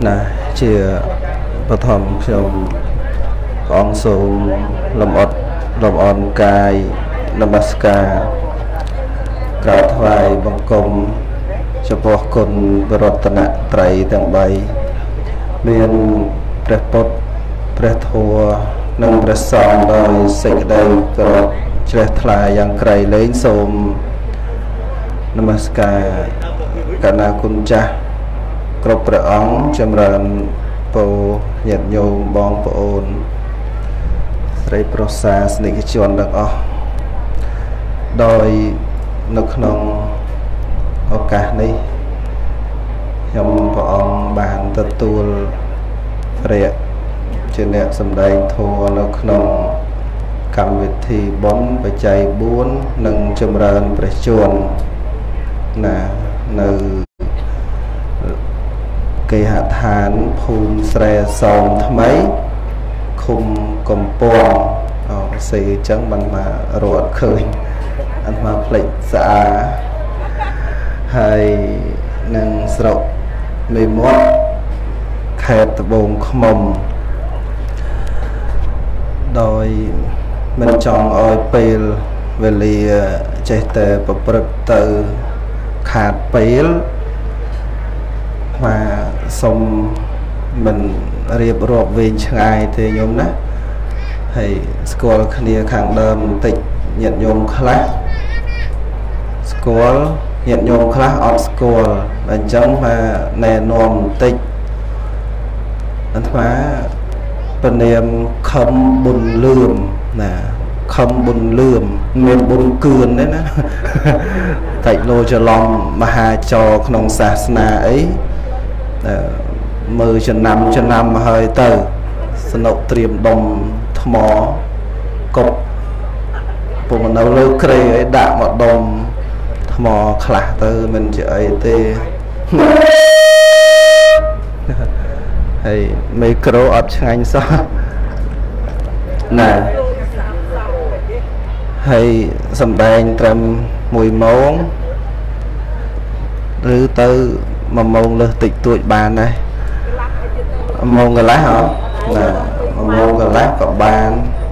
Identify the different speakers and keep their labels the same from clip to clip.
Speaker 1: ណាជាបឋមខ្ញុំព្រះអង្គសូមលំអត់លំអរកាយនមស្ការក្រាបថ្វាយបង្គំចំពោះគុណរតនត្រ័យទាំង3មានព្រះពុទ្ធព្រះធម៌និងព្រះសង្ឃដោយសេចក្តីគោរពជ្រះថ្លាយ៉ាងក្រៃលែងសូមនមស្ការកណាគុណចាស់គ្រប់ព្រះអង្គចម្រើនពរញាតិញោមបងប្អូនស្រីប្រុសសាសនិកជនទាំងអស់ដោយនៅក្នុងឱកាសនេះខ្ញុំព្រះអង្គបានទទួលព្រះជាអ្នកសម្ដែងធម៌នៅក្នុងកម្មវិធីបុណ្យបច្ច័យ4និងចម្រើនព្រះជន្មណានៅគេហដ្ឋានភូមិស្រែសោមថ្មីឃុំកំពង់សេអញ្ចឹងបានមករត់ឃើញអត់មកផ្លេចស្អាហើយនឹងស្រុកមេមត់ខេត្តត្បូងឃ្មុំដោយមិនចង់ឲ្យពេលវេលាចេះតែប្រព្រឹត្តទៅខាតពេលមកសុំមិនរៀបរាប់វែងឆ្ងាយទេញោមណាហើយស្គាល់គ្នាខាងដើមបន្តិចញាតិញោមខ្លះស្គាល់ញាតិញោមខ្លះអត់ស្គាល់អញ្ចឹងមកណែនាំបន្តិចអាត្មាពនាមខំប៊ុនលឿមណាខំប៊ុនលឿមមានប៊ុនគឿនទេណាតែលោច្រឡំមហាចរក្នុងសាសនាអីមើលចំណាំហើយទៅសនុកត្រៀមដុំថ្មកប់ពុំនៅលើក្រេអីដាក់មកដុំថ្មខ្លះទៅមិនជាអីទេហើយមីក្រូអត់ឆ្ងាញ់សោះណាហើយសំដែងត្រឹម1ម៉ោងឬទៅ1ម៉ោងលើសតិចតួចបានដែរ1ម៉ោងកន្លះហ៎ណា1ម៉ោងកន្លះក៏បាន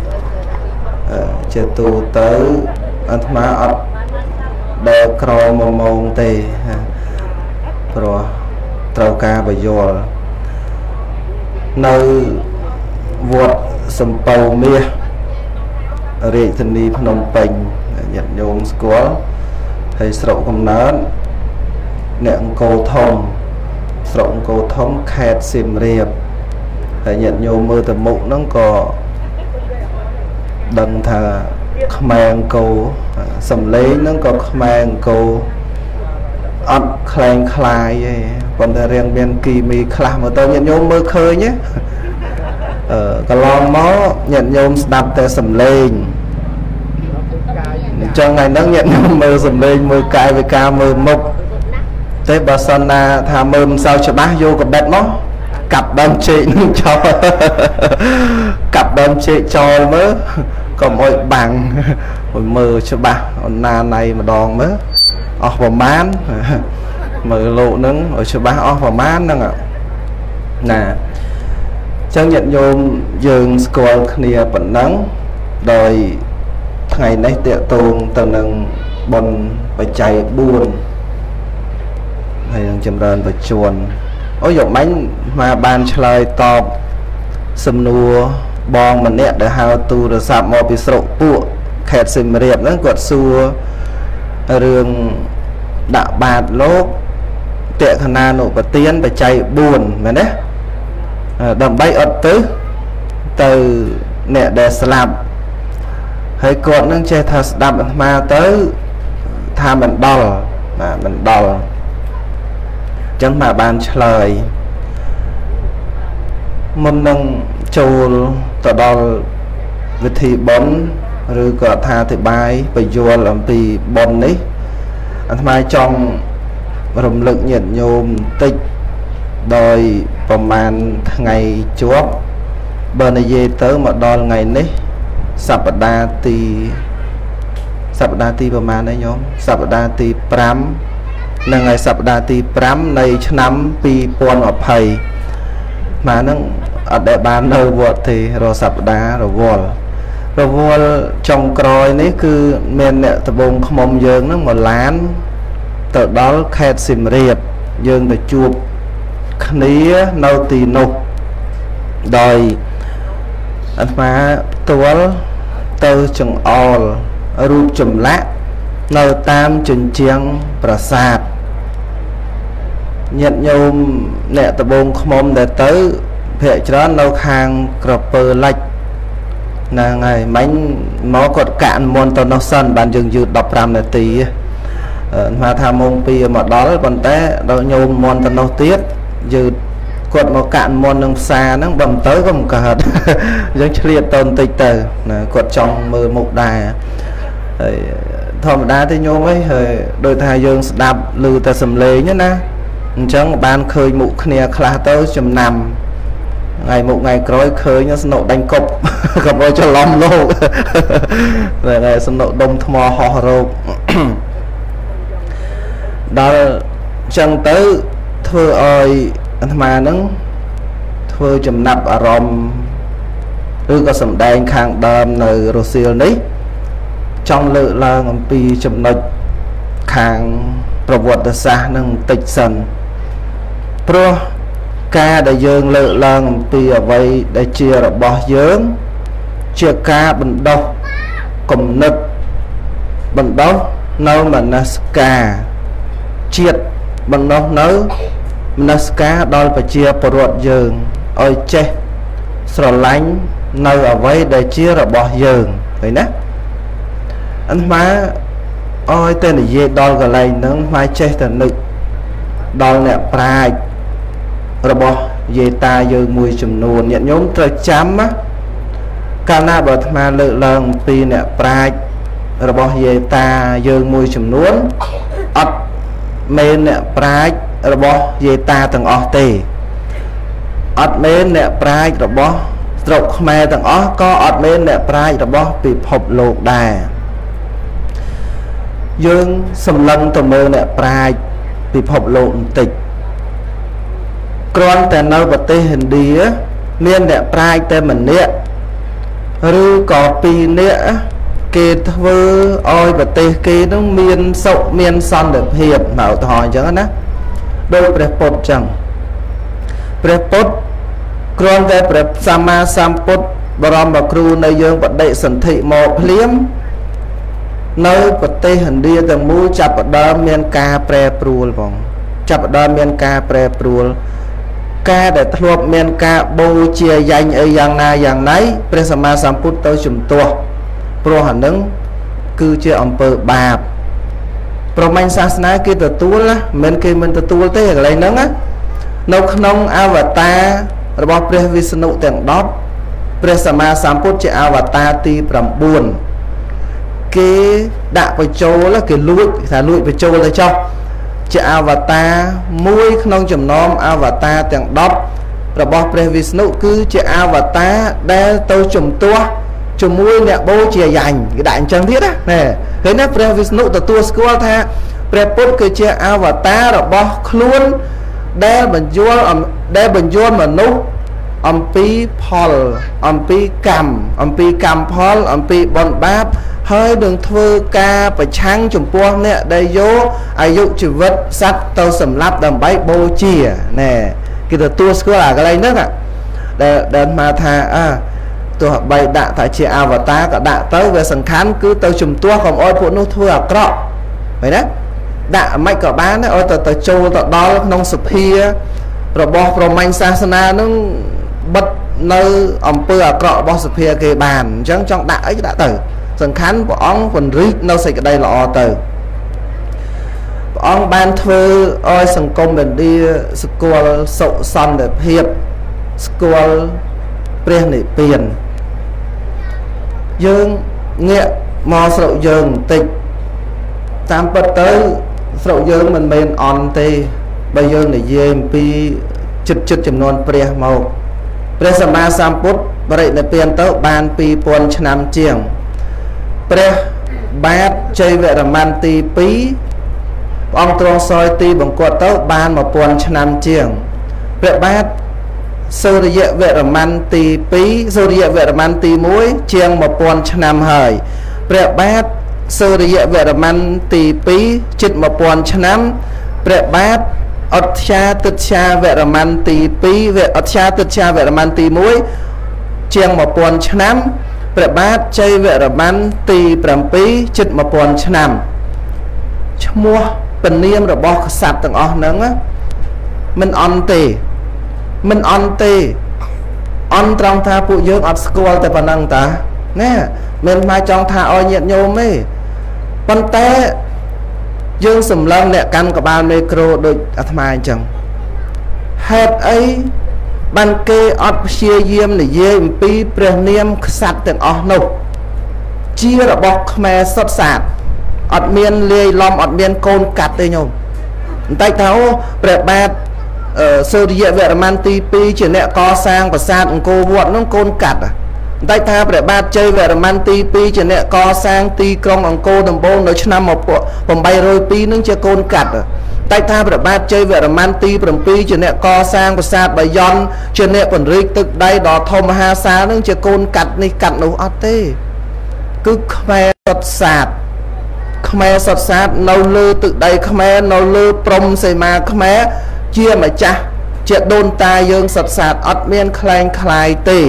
Speaker 1: ជាទូទៅអាត្មាអត់ដើរក្រ1ម៉ោងទេព្រោះត្រូវការបញ្យល់នៅវត្តសំពៅមាសរាជធានីភ្នំពេញញាតិញោមស្គាល់ហើយស្រុកកំណើតអ្នកអង្គរធំស្រុកអង្គរធំខេត្តសៀមរាបហើយញាតិញោមមើលទៅមុខហ្នឹងក៏ដឹងថាខ្មែរអង្គរសំឡេងហ្នឹងក៏ខ្មែរអង្គរអត់คล้ายคล้ายទេប៉ុន្តែរៀងមានគីមីខ្លះមកទៅញាតិញោមមើលឃើញទេកន្លងមកញាតិញោមស្ដាប់តែសំឡេងអញ្ចឹងថ្ងៃហ្នឹងញាតិញោមមើលសំឡេងមើលកាយវិការមើលមុខទេបើសិនណាថាមើលមិនសូវច្បាស់យកកបិតមកកាប់ដើមចេកនឹងចោលកាប់ដើមចេកចោលមើលកុំអុយបាំងមើលច្បាស់អូនណាណៃម្ដងមើលអស់ប្រមាណមើលលោកនឹងឲ្យច្បាស់អស់ប្រមាណហ្នឹងណាចឹងញាតិញោមយើងស្គាល់គ្នាប៉ុណ្ណឹងដោយថ្ងៃនេះតេតងទៅនឹងបុណ្យបច្ច័យ4ហើយនឹងចម្រើនបច្ចុប្បន្នអូយកមាញ់មកបានឆ្លើយតបសំណួរបងម្នាក់ដែលហៅទូរស័ព្ទមកពីស្រុកពួកខេត្តសៀមរាបហ្នឹងគាត់សួររឿងដាក់បាតលោកតេខណានុបទានបច្ច័យ4មែនទេដើម្បីអត់ទៅអ្នកដែលស្លាប់ហើយគាត់នឹងចេះថាស្ដាប់អាត្មាទៅថាមិនដល់បាទមិនដល់អញ្ចឹងមកបានឆ្លើយមុននឹងចូលទៅដល់វិធីបុណ្យឬក៏អត្ថាធិប្បាយបញ្យល់អំពីបុណ្យនេះអាត្មាចង់រំលឹកញាតិញោមបន្តិចដោយប្រមាណថ្ងៃជាប់បើនិយាយទៅមកដល់ថ្ងៃនេះសប្តាហ៍ទីប្រមាណដែរញោមសប្តាហ៍ទី5នឹងហើយសប្តាហ៍ទី5នៃឆ្នាំ2020 mà nó ở đại ban nơi vượt thì rồi sập đá rồi vol trong còi này cứ men nè tập bông không dương nó một lán từ đó khét xìm riệp dương để chuột khía nâu tì nục đòi anh má tuấn từ chừng all rụp chùm lạ nâu tam chừng chiang prasad nhận nhôm nè tập bông không để tới hệ cho nâu khang cropper lạch là ngày bánh nó còn cạn môn tao nó sân bàn dừng dự đọc ram là tí mà tham môn pi mà đó còn té đâu nhôm môn tao nó tiết dự quật một cạn môn nông xa nó bầm tới có một cả giống liệt tôn tịch từ quật trong mưa một đài thòm đá thì nhôm ấy đôi thai dương đạp lư ta sầm lê nhá na chẳng ban khơi mụ khnia khla tới chùm nằm ngày một ngày cối khơi nhá nộ đánh cục gặp ôi cho lòng luôn rồi này sân nộ đông thmò ho rô đó chẳng tới thưa ơi mà nó thưa chùm nạp ở ròm ư có sầm đen khang đờm nơi Rosil đấy trong lự là ngầm pi chùm nịch khang vật xa nâng tịch sân pro ca để dương lự lần tì ở vậy để chia là bỏ dưỡng chia ca bình đốc cùng nực bình đốc nâu mà nó ca triệt bình đốc nấu nó ca đôi phải chia bỏ ruột dương ôi chê sờ lánh nâu ở vậy để chia là bỏ dưỡng vậy nè anh má ôi tên là gì đôi cái này nó mai chê thần nực đôi nè prai rồi bỏ về ta dương mùi chùm nôn nhận nhóm trời chám á ca na bờ mà lự lần pi nè prai rồi bỏ về ta dương mùi chùm nôn ấp men nè prai rồi bỏ về ta tầng ọ tì ấp men nè prai rồi bỏ trục mè tầng ọ có ấp men nè prai rồi bỏ bị phộc lột đà dương sầm lân tầm mơ nè prai bị phộc lột tịch con tên nơi vật tê hình đi á miền đẹp prai tên mình nè rư có pi nè kê thơ oi vật tê kê nó miền sậu miền son được hiệp mạo thòi chẳng á đôi prepot chẳng prepot con tên prep sama samput barom bạc ru nơi dương vật đệ sẩn thị một liếm nơi vật tê hình đi tầng mũi chập ở đó miền ca prepruol vòng chập ở đó miền ca prepruol ca để thuộc miền ca bô chia danh ở dạng nấy presama samput tới chùm tua pro hẳn đứng cư chia ông bờ bà pro man sasna kia từ tua lá miền kia mình từ tua tới ở đây nắng á nông nông avatar rồi bỏ Vishnu tiền đót presama samput chia avatar ti làm buồn cái đạ phải châu là cái lụi thả lụi phải châu lại cho chị avatar mũi không chấm nom avatar tiếng đọc rồi bỏ Vishnu cứ chị avatar để tôi chấm tua chấm mũi nè bố chia dành cái đại chân thiết á nè thế nè Vishnu từ tua school tha prepot cứ chị avatar rồi bỏ luôn để bình vua mà nút pi cam Paul pi bon báp hơi đường thưa ca và trang chùm buông nè đây vô ai dụ chữ vật sắt tao sầm lắp đầm bấy bô chìa nè cái từ tua school là cái đây nữa ạ để mà thà tôi bày đạ tại chị avatar cả đạ tới về sẵn khán cứ tao chùm tua không ôi phụ nó thưa à cọ vậy đó đạ mạch cả bán ôi tao châu tao đó nông sụp hia rồi bỏ Roman Sasana nó bật nơi ông pư à cọ bỏ sụp hia kề bàn chẳng trong đạ ấy đã từ sân khán của ông phần rít nó sẽ cái đây là o từ ông ban thơ ôi sân công mình đi school sậu son để hiệp school pre này tiền dương nghĩa mò sậu dương tịch tam bật tới sậu dương mình bên on tê bây giờ này GMP chụp chấm non pre màu pre sama samput bởi này tiền tới ban pi pon năm chieng pre bát chơi về là man ti pí ông tròn soi ti bằng quạt tới ban mà pon năm chieng pre bát សូរិយវរ្ម័នទី2សូរិយវរ្ម័នទី1ជាង 1000 ឆ្នាំហើយព្រះបាទសូរិយវរ្ម័នទី2ជិត 1000 ឆ្នាំព្រះបាទអត្យាទិត្យាវរ្ម័នទី2អត្យាទិត្យាវរ្ម័នទី1ជាង 1000 ឆ្នាំព្រះបាទជ័យវរ្ម័នទី7ជិត 1000 ឆ្នាំឈ្មោះពនាមរបស់ក្សត្រទាំងអស់ហ្នឹងមិនអន់ទេមិនអន់ទេអន់ត្រង់ថាពួកយើងអត់ស្គាល់តែប៉ុណ្ណឹងតាណែមិនមកចង់ថាឲ្យញាតិញោមទេប៉ុន្តែយើងសម្លឹងអ្នកកាន់ក្បាលមេក្រូដូចអាត្មាអញ្ចឹងហេតុអីបានគេអត់ព្យាយាមនិយាយអំពីព្រះនាមក្សត្រទាំងអស់នោះជារបស់ខ្មែរសុទ្ធសាធអត់មានលាយឡំអត់មានកូនកាត់ទេញោមបន្តិចថាអូព្រះបាទសូរិយវរ្ម័នទី2ជាអ្នកកសាងប្រាសាទអង្គរវត្តនោះកូនកាត់បន្តិចថាព្រះបាទជ័យវរ្ម័នទី2ជាអ្នកកសាងទីក្រុងអង្គរដំបូងនៅឆ្នាំ802នឹងជាកូនកាត់តែថាព្រះបាទជ័យវរ្ម័នទី7ជាអ្នកកសាងប្រាសាទបាយ័នជាអ្នកពង្រីកទឹកដីដ៏ធំមហាសាលនឹងជាកូនកាត់នេះកាត់នោះអត់ទេគឺខ្មែរសុទ្ធសាធខ្មែរសុទ្ធសាធនៅលើទឹកដីខ្មែរនៅលើព្រំសីមាខ្មែរជាម្ចាស់ជាដូនតាយើងសុទ្ធសាធអត់មានខ្លែងខ្លាយទេ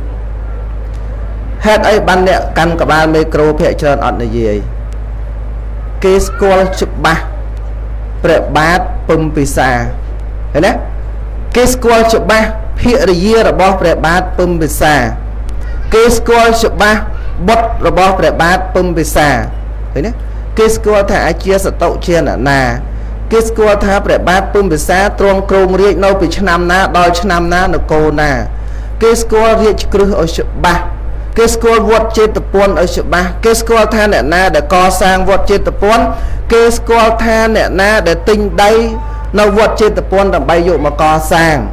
Speaker 1: ហេតុអីបានអ្នកកាន់ក្បាលមេក្រូភាគច្រើនអត់និយាយគេស្គាល់ច្បាស់ព្រះបាទពំពិសាឃើញទេគេស្គាល់ច្បាស់ភរិយារបស់ព្រះបាទពំពិសាគេស្គាល់ច្បាស់បុត្ររបស់ព្រះបាទពំពិសាឃើញទេគេស្គាល់ថាអាជាសតុជាអ្នកណាគេស្គាល់ថាព្រះបាទពំពិសាទ្រង់គ្រងរាជនៅពីឆ្នាំណាដល់ឆ្នាំណានគរណាគេស្គាល់រាជគ្រឹះឲ្យច្បាស់គេស្គាល់វត្តចេតពន្ធឲ្យច្បាស់គេស្គាល់ថាអ្នកណាដែលកសាងវត្តចេតពន្ធគេស្គាល់ថាអ្នកណាដែលទិញដីនៅវត្តចេតពន្ធដើម្បីយកមកកសាង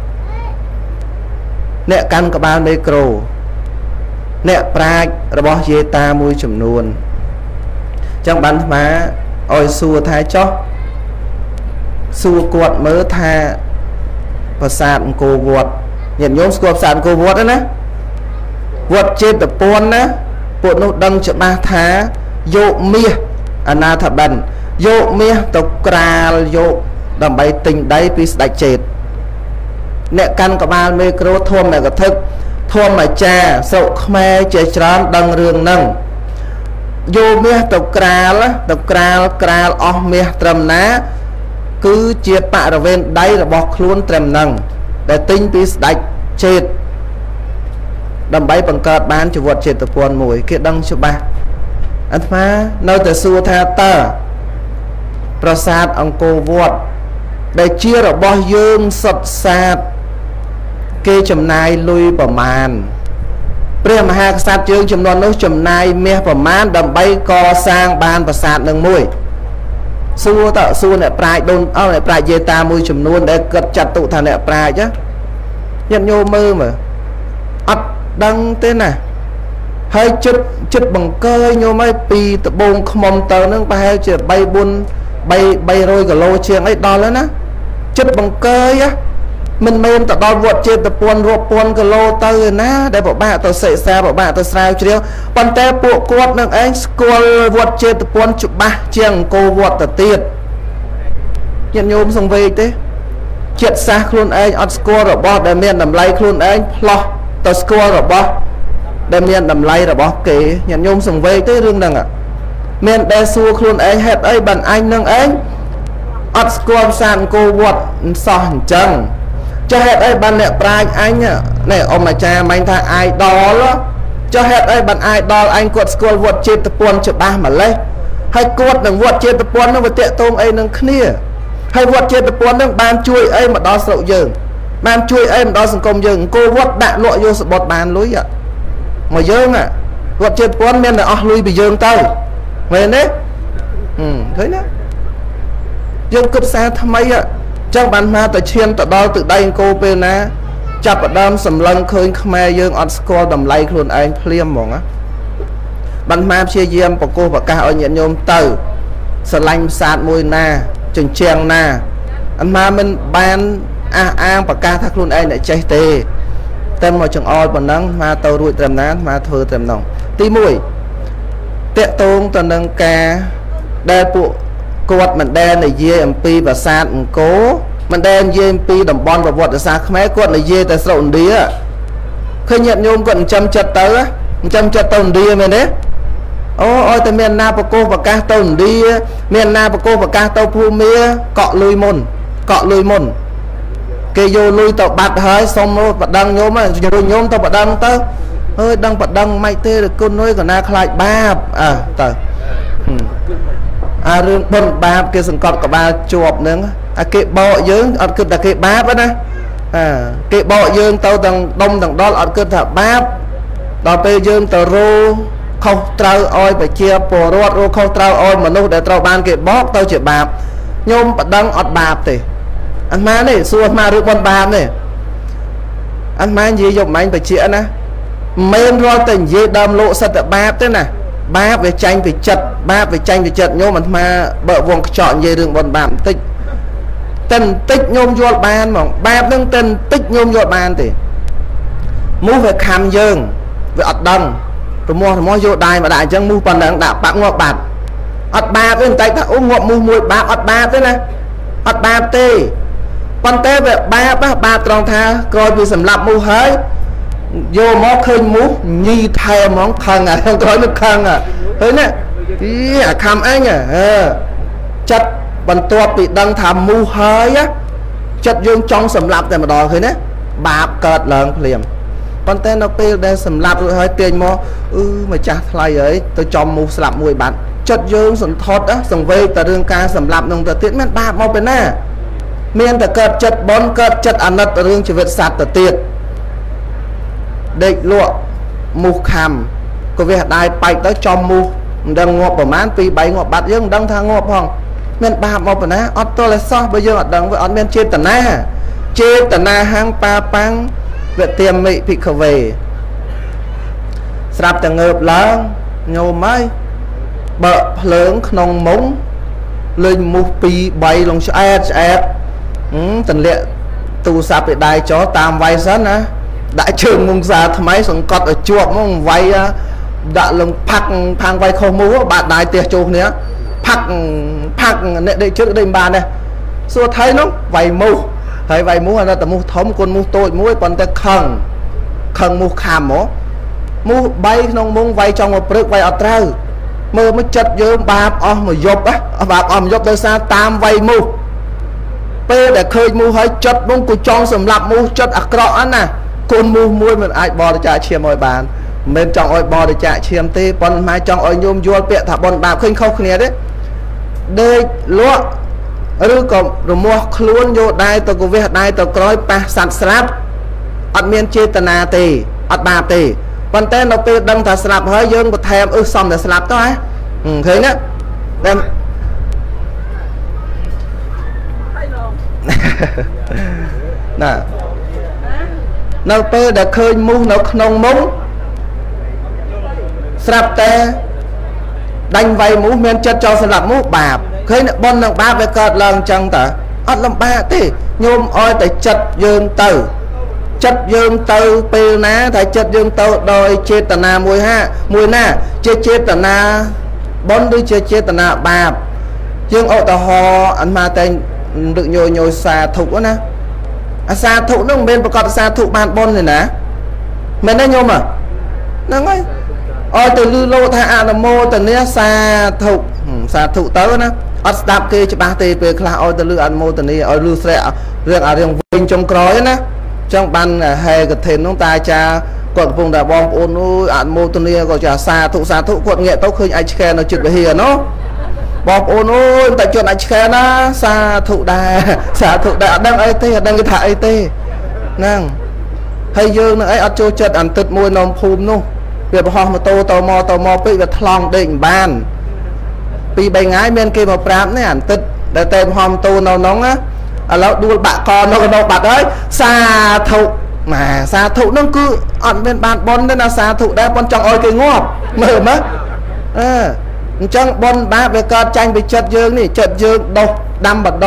Speaker 1: អ្នកកាន់ក្បាលមេក្រូអ្នកប្រាជ្ញរបស់យេតាមួយចំនួនចឹងបានអាត្មាឲ្យសួរថាចុះសួរគាត់មើលថាប្រាសាទអង្គរវត្តញាតិញោមស្គាល់ប្រាសាទអង្គរវត្តទេណាវត្តចេតពន្ធណាពួកនោះដឹងច្បាស់ថាយកមាសអនាថបិណ្ឌយកមាសទៅក្រាលយកដើម្បីទិញដីពីស្ដេចចេតអ្នកកាន់ក្បាលមេក្រូធម្មកថាធម្មអាចារ្យស្រុកខ្មែរជាច្រើនដឹងរឿងហ្នឹងយកមាសទៅក្រាលអស់មាសត្រឹមណាគឺជាបរិវេណដីរបស់ខ្លួនត្រឹមហ្នឹងដែលទិញពីស្ដេចចេតដើម្បីបង្កើតបានជីវិតចេតពន្ធមួយគេដឹងច្បាស់អាត្មានៅតែសួរថាតើប្រាសាទអង្គរវត្តដែលជារបស់យើងសុទ្ធសាធគេចំណាយលុយប្រមាណព្រះមហាក្សត្រយើងចំនួននោះចំណាយមាសប្រមាណដើម្បីកសាងបានប្រាសាទនឹងមួយសួរអ្នកប្រាជ្ញដូនអ្នកប្រាជ្ញយេតាមួយចំនួនដែលគាត់ចាត់ទុកថាអ្នកប្រាជ្ញញាតិញោមមើលអត់ដឹងទេណាហើយចិត្តបង្កើញោមឲ្យពីដបងខ្មុំទៅនឹងប្រហែលជា300គីឡូជាងអីដល់ហើយណាចិត្តបង្កើមិនមែនទៅដល់វត្តចេតពន្ធរាប់ពាន់គីឡូទៅឯណាដែលពិបាកទៅសិក្សាពិបាកទៅស្រាវជ្រាវប៉ុន្តែពួកគាត់នឹងឯងស្គាល់វត្តចេតពន្ធច្បាស់ជាងអង្គរវត្តទៅទៀតញាតិញោមសង្វេគទេចិត្តសាសខ្លួនឯងអត់ស្គាល់របស់ដែលមានតម្លៃខ្លួនឯងផ្លោះទៅស្គាល់របស់ដែលមានតម្លៃរបស់គេញាតិញោមសង្វេគទេរឿងហ្នឹងមានដែលសួរខ្លួនឯងហេតុអីបានអញនឹងឯងអត់ស្គាល់ប្រាសាទអង្គរវត្តសោះអញ្ចឹងចុះហេតុអីបានអ្នកប្រាជ្ញអញនេះអ៊ំអាចារ្យមិញថាអាយដលចុះហេតុអីបានអាយដលអញគាត់ស្គាល់វត្តចេតពន្ធច្បាស់ម្លេះហើយគាត់នឹងវត្តចេតពន្ធនឹងវាតេតងអីនឹងគ្នាហើយវត្តចេតពន្ធនឹងបានជួយអីមកដល់ស្រុកយើងបានជួយអីមកដល់សង្គមយើងអង្គរវត្តដាក់លក់យកសបុតបានលុយមកយើងវត្តចេតពន្ធមានតែអស់លុយពីយើងទៅមែនទេឃើញណាយើងគិតសារថ្មីចឹងបានមកទៅឈានទៅដល់ទឹកដីអង្គរពេលណាចាប់ផ្ដើមសម្លឹងឃើញខ្មែរយើងអត់ស្គាល់តម្លៃខ្លួនឯងភ្លាមហ្មងបានមកព្យាយាមបកគោប្រកាសឲ្យញាតិញោមទៅស្រឡាញ់ប្រាសាទមួយណាជញ្ជាំងណាអាត្មាមិនបានអាងប្រកាសថាខ្លួនឯងអ្នកចេះទេតែមកចង្អល់ប៉ុណ្ណឹងមកទៅរួចត្រឹមណាមកធ្វើត្រឹមនោះទី1តាក់ទងទៅនឹងការដែលពួកគាត់មិនដែលនិយាយអំពីប្រាសាទអង្គរមិនដែលនិយាយអំពីតំបន់ប្រវត្តិសាស្ត្រខ្មែរគាត់និយាយតែស្រុកឥណ្ឌាឃើញញាតិញោមគាត់ចិញ្ចឹមចិត្តទៅចិញ្ចឹមចិត្តទៅឥណ្ឌាមែនទេអូអត់តែមានណាប្រកោសប្រកាសទៅឥណ្ឌាមានណាប្រកោសប្រកាសទៅភូមាកក់លុយមុនគេយកលុយទៅបាត់ហើយសុំបដិងញោមញោមទៅបដិងទៅអើយដឹងបដិងមិនទេឬគុណនួយកណាខ្លាចបាបទៅរឿងបុណ្យបាបគេសង្កត់ក្បាលជាប់នឹងគេបកយើងអត់គិតថាគេបាបណាគេបកយើងទៅទាំងដុំទាំងដល់អត់គិតថាបាបដល់ពេលយើងទៅរោខុសត្រូវឲ្យប្រជាពលរដ្ឋរោខុសត្រូវឲ្យមនុស្សដែលត្រូវបានគេបកទៅជាបាបញោមបដិងអត់បាបទេអាត្មានេះសួរអាត្មារឿងបុណ្យបាបនេះអាត្មានិយាយយកម៉ាញ់បជាណាមិនរាល់តែនិយាយដើមលោកសិតតែបាបទេណាបាបវាចាញ់ពីចិត្តញោមអាត្មាបើកវងខ្ចក់និយាយរឿងបុណ្យបាបបន្តិចញោមយល់បានហ្មងបាបនឹងតិចញោមយល់បានទេមូសវាខំយើងវាអត់ដឹងរមាស់យកដៃមកដាក់អញ្ចឹងមូសប៉ុណ្ណឹងដាក់បាក់ងាប់បាត់អត់បាបទេតែថាអូងាប់មូសមួយបាបអត់បាបទេណាអត់បាបទេប៉ុន្តែវាបាបត្រង់ថាក្រោយពីសម្លាប់មូសហើយយកមកឃើញមូសញីថែហ្មងខឹងខាងក្រោយនឹងខឹងឃើញណាអាខំអញចិត្តបន្ទាប់ពីដឹងថាមូសហើយចិត្តយើងចង់សម្លាប់តែម្ដងឃើញណាបាបកើតឡើងភ្លាមប៉ុន្តែនៅពេលដែលសម្លាប់រួចហើយទាញមកម្ចាស់ថ្លៃហើយទៅចំមូសស្លាប់មួយបាត់ចិត្តយើងសន្ធត់សង្វេគតែរឿងការសម្លាប់នឹងទៅទៀតមិនបាបមកពីណាមានតែកើតចិត្តបនកើតចិត្តអាណិតរឿងជីវិតសត្វទៅទៀតដេកលក់មូសខំក៏វាដែរបែកទៅចំមូសមិនដឹងងាប់ប្រមាណ2 3ងាប់បាត់យើងមិនដឹងថាងាប់ផងមានបាបមកពីណាអត់ទល់តែសោះបើយើងអត់ដឹងវាអត់មានចេតនាហាំងប៉ាប៉ាំងវតិមិភិក្ខវេស្រាប់តែងើបឡើងញោមហើយបើកភ្លើងក្នុងមុងលេងមូស2 3លងឆ្អែតទន្លាក់ទូរស័ព្ទពីដៃចោតាមវាយសិនណាដាក់ជើងមុងសាថ្មីសង្កត់ឲ្យជាប់មកវាយដាក់លំផាក់ផាំងវាយខុសមូសបាត់ដៃផ្ទះចូលគ្នាផាក់អ្នកដេកជើងដេកបានដែរសួរថៃនោះវាយមូសហើយវាយមូសអាតែមូសធំគុណមូសតូចមួយប៉ុន្តែខឹងមូសខាំហ្មងមូស3ក្នុងមុងវាយចង់មកព្រឹកវាយអត់ត្រូវមើលមកចិត្តយើងបាបអស់មួយយប់បាបអស់មួយយប់ដោយសារតាមវាយមូសពេលដែលឃើញមូសហើយចិត្តមុងក៏ចង់សម្លាប់មូសចិត្តអាក្រក់ណាគុណមូសមួយមិនអាចបរិច្ចាគឈាមឲ្យបានមិនចង់ឲ្យបរិច្ចាគឈាមទេប៉ុន្តែចង់ឲ្យញោមយល់ពាក្យថាបុណ្យបាបឃើញខុសគ្នាទេដេកលក់ឬក៏រមាស់ខ្លួនយកដៃទៅកវះដៃទៅក្រោយប៉ះសัตว์ស្លាប់អត់មានចេតនាទេអត់បាបទេប៉ុន្តែនៅពេលដឹងថាស្លាប់ហើយយើងបន្ថែមសំតែស្លាប់ទៅឃើញទេតែណានៅពេលដែលឃើញមូសនៅក្នុងមុងស្រាប់តែដាញ់វាយមូសមានចិត្តចោលសម្លាប់មូសបាបឃើញបុណ្យនឹងបាបវាកើតឡើងអញ្ចឹងតើអត់លំបាកទេញោមអោយតែចិត្តយើងទៅពេលណាតែចិត្តយើងទៅដោយចេតនាមួយណាជាចេតនាបុណ្យឬជាចេតនាបាបយើងឧទាហរណ៍អាត្មាតែរឹកញយសាធុណាអាសាធុនោះមិនមែនប្រកាសសាធុបានបុណ្យទេណាមែនទេញោមហ្នឹងហើយអត់ទៅលឺលោថាអនុមោទនាសាធុទៅណាអត់ស្ដាប់គេច្បាស់ទេពេលខ្លះឲ្យទៅលឺអនុមោទនាឲ្យលឺស្រែករឿងវិញចុងក្រោយណាចឹងបានហេកថេននោះតាអាចារ្យគាត់កំពុងតែបងប្អូនអើយអនុមោទនាក៏ចាសាធុគាត់ងាកទៅឃើញអាចឆ្កែនៅចិត្តវិហារណោះបងប្អូនអើយតែជន់អាចឆ្កែណាសាធុដែរអត់ដឹងអីទេអត់ដឹងគេថាអីទេហ្នឹងហើយយើងនឹងអីអត់ចូលចិត្តអន្តិតមួយនៅភូមិនោះវាបរោះម៉ូតូតមកពេកវាថ្លង់ដេកមិនបាន2 3ថ្ងៃមានគេមកប្រាប់នេះអន្តិតដែលតែបរោះម៉ូតូនៅនោះណាឥឡូវដួលបាក់កនៅកណ្ដោបាត់ហើយសាធុនោះគឺអត់មានបានបនទេណាសាធុដែរប៉ុនចង់ឲ្យគេងាប់មើលមើលអញ្ចឹងបនបាបវាកើតចាញ់ពីចិត្តយើងនេះចិត្តយើងដោះដាំបដោះ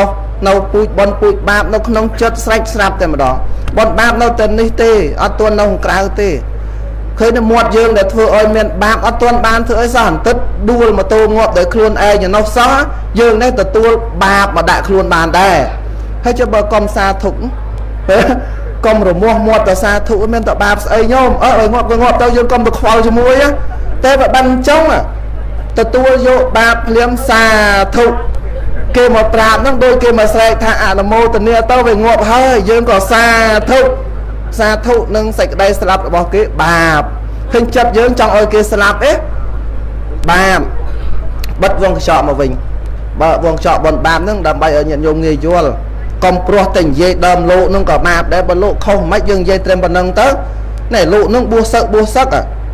Speaker 1: នៅពូជបនពូជបាបនៅក្នុងចិត្តស្រេចស្រាប់តែម្ដងបនបាបនៅតែនេះទេអត់ទាន់នៅខាងក្រៅទេឃើញតែមាត់យើងដែលធ្វើឲ្យមានបាបអត់ទាន់បានធ្វើអីសោះបន្តិចដួលម៉ូតូងាប់ដោយខ្លួនឯងឯនោះសោះយើងនេះទទួលបាបមកដាក់ខ្លួនបានដែរហើយចុះបើកុំសាធុកកុំរមាស់មាត់ទៅសាធុមានតែបាបស្អីញោមឲ្យងាប់ទៅងាប់ទៅយើងកុំទៅខ្វល់ជាមួយតែបើបានអញ្ចឹងទទួលយកបាបភ្លាមសាធុគេមកប្រាប់ហ្នឹងដូចគេមកស្រែកថាអនុមោទនាទៅវាងាប់ហើយយើងក៏សាធុនឹងសេចក្តីស្លាប់របស់គេបាបឃើញចិត្តយើងចង់ឲ្យគេស្លាប់បាបបិទវងកញ្ចក់មកវិញបើវងកញ្ចក់បនបាបហ្នឹងដើម្បីឲ្យញាតិញោមងាយយល់កុំព្រោះតែនិយាយដើមលោកហ្នឹងក៏បាបដែរបើលោកខុសមិនយើងនិយាយត្រឹមប៉ុណ្្នឹងទៅណែលោកហ្នឹងបួសសឹកបួសសឹក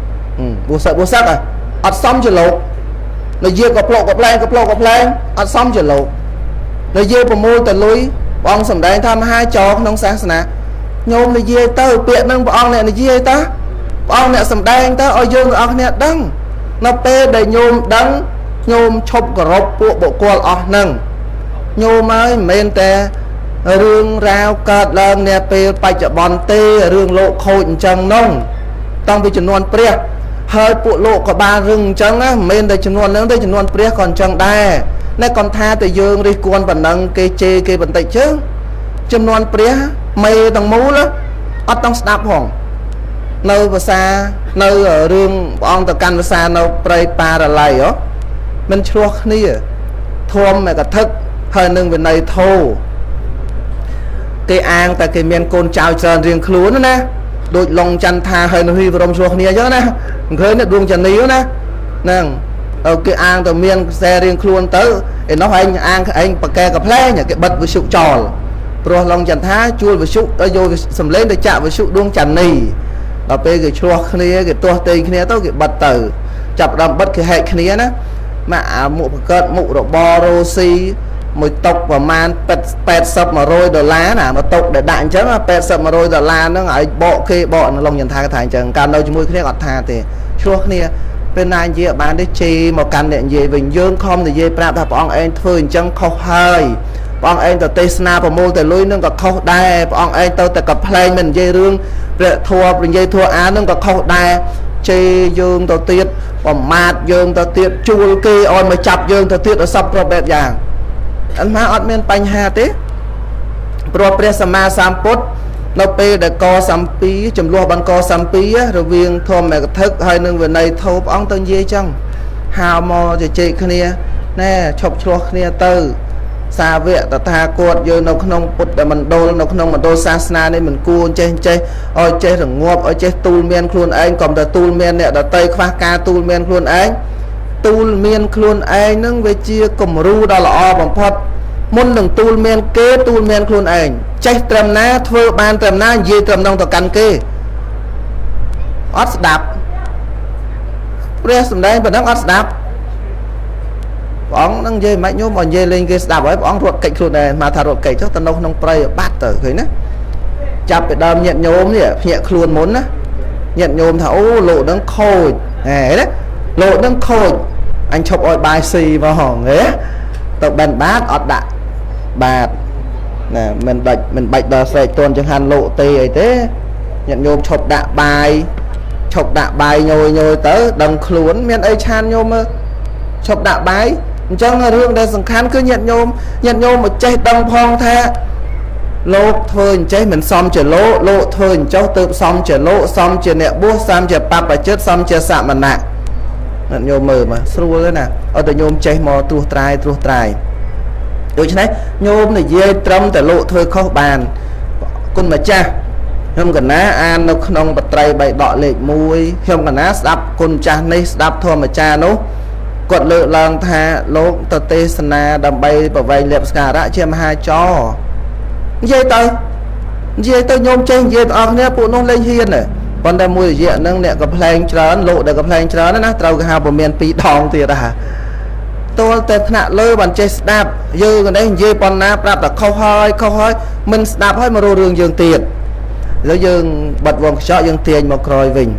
Speaker 1: អត់សមជាលោកនិយាយក៏ផ្លោកក៏ផ្លែងអត់សមជាលោកនិយាយប្រមូលទៅលុយព្រះអង្គសម្ដែងថាមហាចរក្នុងសាសនាញោមនិយាយទៅពាក្យហ្នឹងព្រះអង្គអ្នកនិយាយទៅព្រះអង្គអ្នកសម្ដែងទៅឲ្យយើងទាំងអស់គ្នាដឹងនៅពេលដែលញោមដឹងញោមឈប់គោរពពួកបុគ្គលអស់ហ្នឹងញោមហើយមិនមែនតែរឿងរ៉ាវកើតឡើងនាពេលបច្ចុប្បន្នទេរឿងលោកខូចអញ្ចឹងនោះតាំងពីចំនួនព្រះហើយពួកលោកក៏បានរឿងអញ្ចឹងណាមិនមែនតែចំនួនហ្នឹងទេចំនួនព្រះក៏អញ្ចឹងដែរណែគាត់ថាតែយើងរិះគន់ប៉ុណ្ណឹងគេជេរគេបន្តិចជើងចំនួនព្រះមេទាំងមូលអត់ต้องស្ដាប់ផងនៅភាសានៅរឿងព្រះអង្គទៅកាន់ភាសានៅព្រៃប៉ារឡៃមិនឆ្លោះគ្នាធំឯកថឹកហើយនឹងវិន័យធោគេអាងតែគេមានកូនចៅច្រើនរៀងខ្លួនណាដូចឡុងចន្ទថាហើយនៅហ៊ីបរមឆ្លោះគ្នាអញ្ចឹងណាមិនឃើញដួងចានីណាហ្នឹងគេអាងតែមានខ្សែរៀងខ្លួនទៅឯនោះឯងអាងឯងបកែកាផ្លែងគេបិទវិសុចោលព្រោះឡុងចន្ទថាជួលវិសុដល់យកសំឡេងទៅចាក់វិសុដួងចានីដល់ពេលគេឆ្លោះគ្នាគេទាស់ទែងគ្នាទៅគេបិទទៅចាប់ដើមបិទគេហែកគ្នាណាមកអាមុខបកើតមុខរបររ៉ូស៊ីមួយតុកប្រមាណ$80-100ណាមកតុកដែលដាក់អញ្ចឹង$80-100ហ្នឹងឲ្យបកគេបកនៅឡុងចន្ទថាថាអញ្ចឹងកាលនៅជាមួយគ្នាអត់ថាទេឆ្លោះគ្នាពេលណានិយាយបានទេជេរមកកាន់អ្នកនិយាយវិញយើងខំនិយាយប្រាប់ថាព្រះអង្គឯងធ្វើអញ្ចឹងខុសហើយព្រះអង្គឯងទៅទេសនាប្រមូលតែលុយនឹងក៏ខុសដែរព្រះអង្គឯងទៅតែកំ pl ែងមិននិយាយរឿងព្រះធម៌និយាយធម៌អានឹងក៏ខុសដែរជេរយើងទៅទៀតប្រមាថយើងទៅទៀតជួលគេឲ្យមកចាប់យើងទៅទៀតឲ្យសពគ្រប់បែបយ៉ាងអញ្ចឹងអត់មានបញ្ហាទេព្រោះព្រះសម្មាសម្ពុទ្ធនៅពេលដែលកសម្ពីចំនួនបានកសម្ពីរវាងធម្មកថាហើយនឹងវិន័យធោព្រះអង្គទៅនិយាយចឹងហៅមកជជែកគ្នាណែឈប់ឆ្លោះគ្នាទៅសាវកតថាគតយើងនៅក្នុងពុទ្ធមណ្ឌលនៅក្នុងមណ្ឌលសាសនានេះមិនគួរចេះឲ្យចេះរងាប់ឲ្យចេះទូលមានខ្លួនឯងកុំតែទូលមានអ្នកដតីខ្វះការទូលមានខ្លួនឯងទូលមានខ្លួនឯងនឹងវាជាគំរូដ៏ល្អបំផុតមុននឹងទូលមានគេទូលមានខ្លួនឯងចេះត្រឹមណាធ្វើបានត្រឹមណានិយាយត្រឹមនោះទៅកាន់គេអត់ស្ដាប់ព្រះសម្ដែងប៉ុណ្ណឹងអត់ស្ដាប់ព្រះអង្គនឹងនិយាយមិនញោមឲ្យនិយាយលេងគេស្ដាប់ហើយព្រះអង្គរត់កិច្ចខ្លួនដែរមកថារត់កិច្ចចុះទៅនៅក្នុងព្រៃបាត់ទៅឃើញណាចាប់ពីដើមញាតញោមនេះភ្ញាក់ខ្លួនមុនណាញាតញោមថាអូលោកនឹងខូចហេណាលោកនឹងខូចអញឈប់ឲ្យបាយស៊ីមកហងហេទៅបិណ្ឌបាតអត់ដាក់បាតណាមិនបាច់ដល់ស្រែកតន់ចង្ហាន់លោកទេអីទេញាតញោមឈប់ដាក់បាយញយទៅដឹងខ្លួនមានអីឆានញោមមើលឈប់ដាក់បាយអញ្ចឹងរឿងដែលសំខាន់គឺញាតិញោមមកចេះដឹងផងថាលោកធ្វើអញ្ចេះមិនសមជាលោកធ្វើអញ្ចោះទើបសមជាលោកសមជាអ្នកបួសសមជាបព្វជិតសមជាសមណៈញាតិញោមមើលមកស្រួលទេណាឲ្យតែញោមចេះមកត្រួសត្រាយដូច្នេះញោមនិយាយត្រឹមតែលោកធ្វើខុសបានគុណម្ចាស់ខ្ញុំកណាអាននៅក្នុងបត្រៃបៃដកលេខ1ខ្ញុំកណាស្ដាប់គុណម្ចាស់នេះស្ដាប់ធម៌ម្ចាស់នោះគាត់លើកឡើងថាលោកទៅទេសនាដើម្បីប្រវែងលៀបស្ការៈជាមហាចរនិយាយទៅញោមចេះនិយាយទាំងអស់គ្នាពួកនោះលេងហ៊ានប៉ុន្តែមួយរយៈហ្នឹងអ្នកកំ pl ែងច្រើនលោកដែលកំ pl ែងច្រើនណាត្រូវគេហៅប្រមាន2ដងទៀតហ่าទល់តែថ្នាក់លើបានចេះស្ដាប់យើងនេះនិយាយប៉ុណ្ណាប្រាប់តែខុសហើយមិនស្ដាប់ហើយមករករឿងយើងទៀតឥឡូវយើងបិទវងខ្យល់យើងទាញមកក្រោយវិញ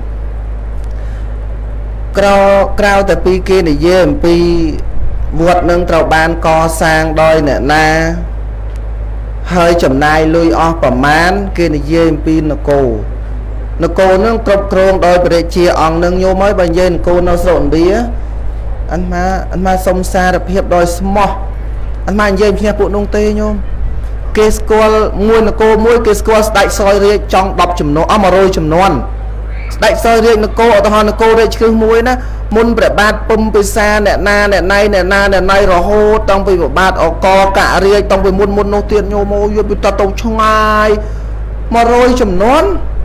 Speaker 1: ក្រៅតែពីគេនិយាយអំពីវត្តនឹងត្រូវបានកសាងដោយអ្នកណា hơi chậm này lui ởประมาณ kia là dê pin nó cô nó cột krong đôi bề chia ong nâng nhô mới bao nhiêu cô nó rộn bía anh ma sông xa được hiệp đôi small anh ma dê phía phụ nông tê nhôm cái school mua nó cô mua cái school đại soi riêng trong đọc chùm nó mà rồi chùm non đại soi riêng nó cô ở tao nó cô đây cứ mua nó muốn bẻ bát pum pizza nè na nè nay rồi hô tông bị bát ở co cả riêng tông bị muốn nô tiền nhô mô vô bị ta tông trong ai mà rồi chùm non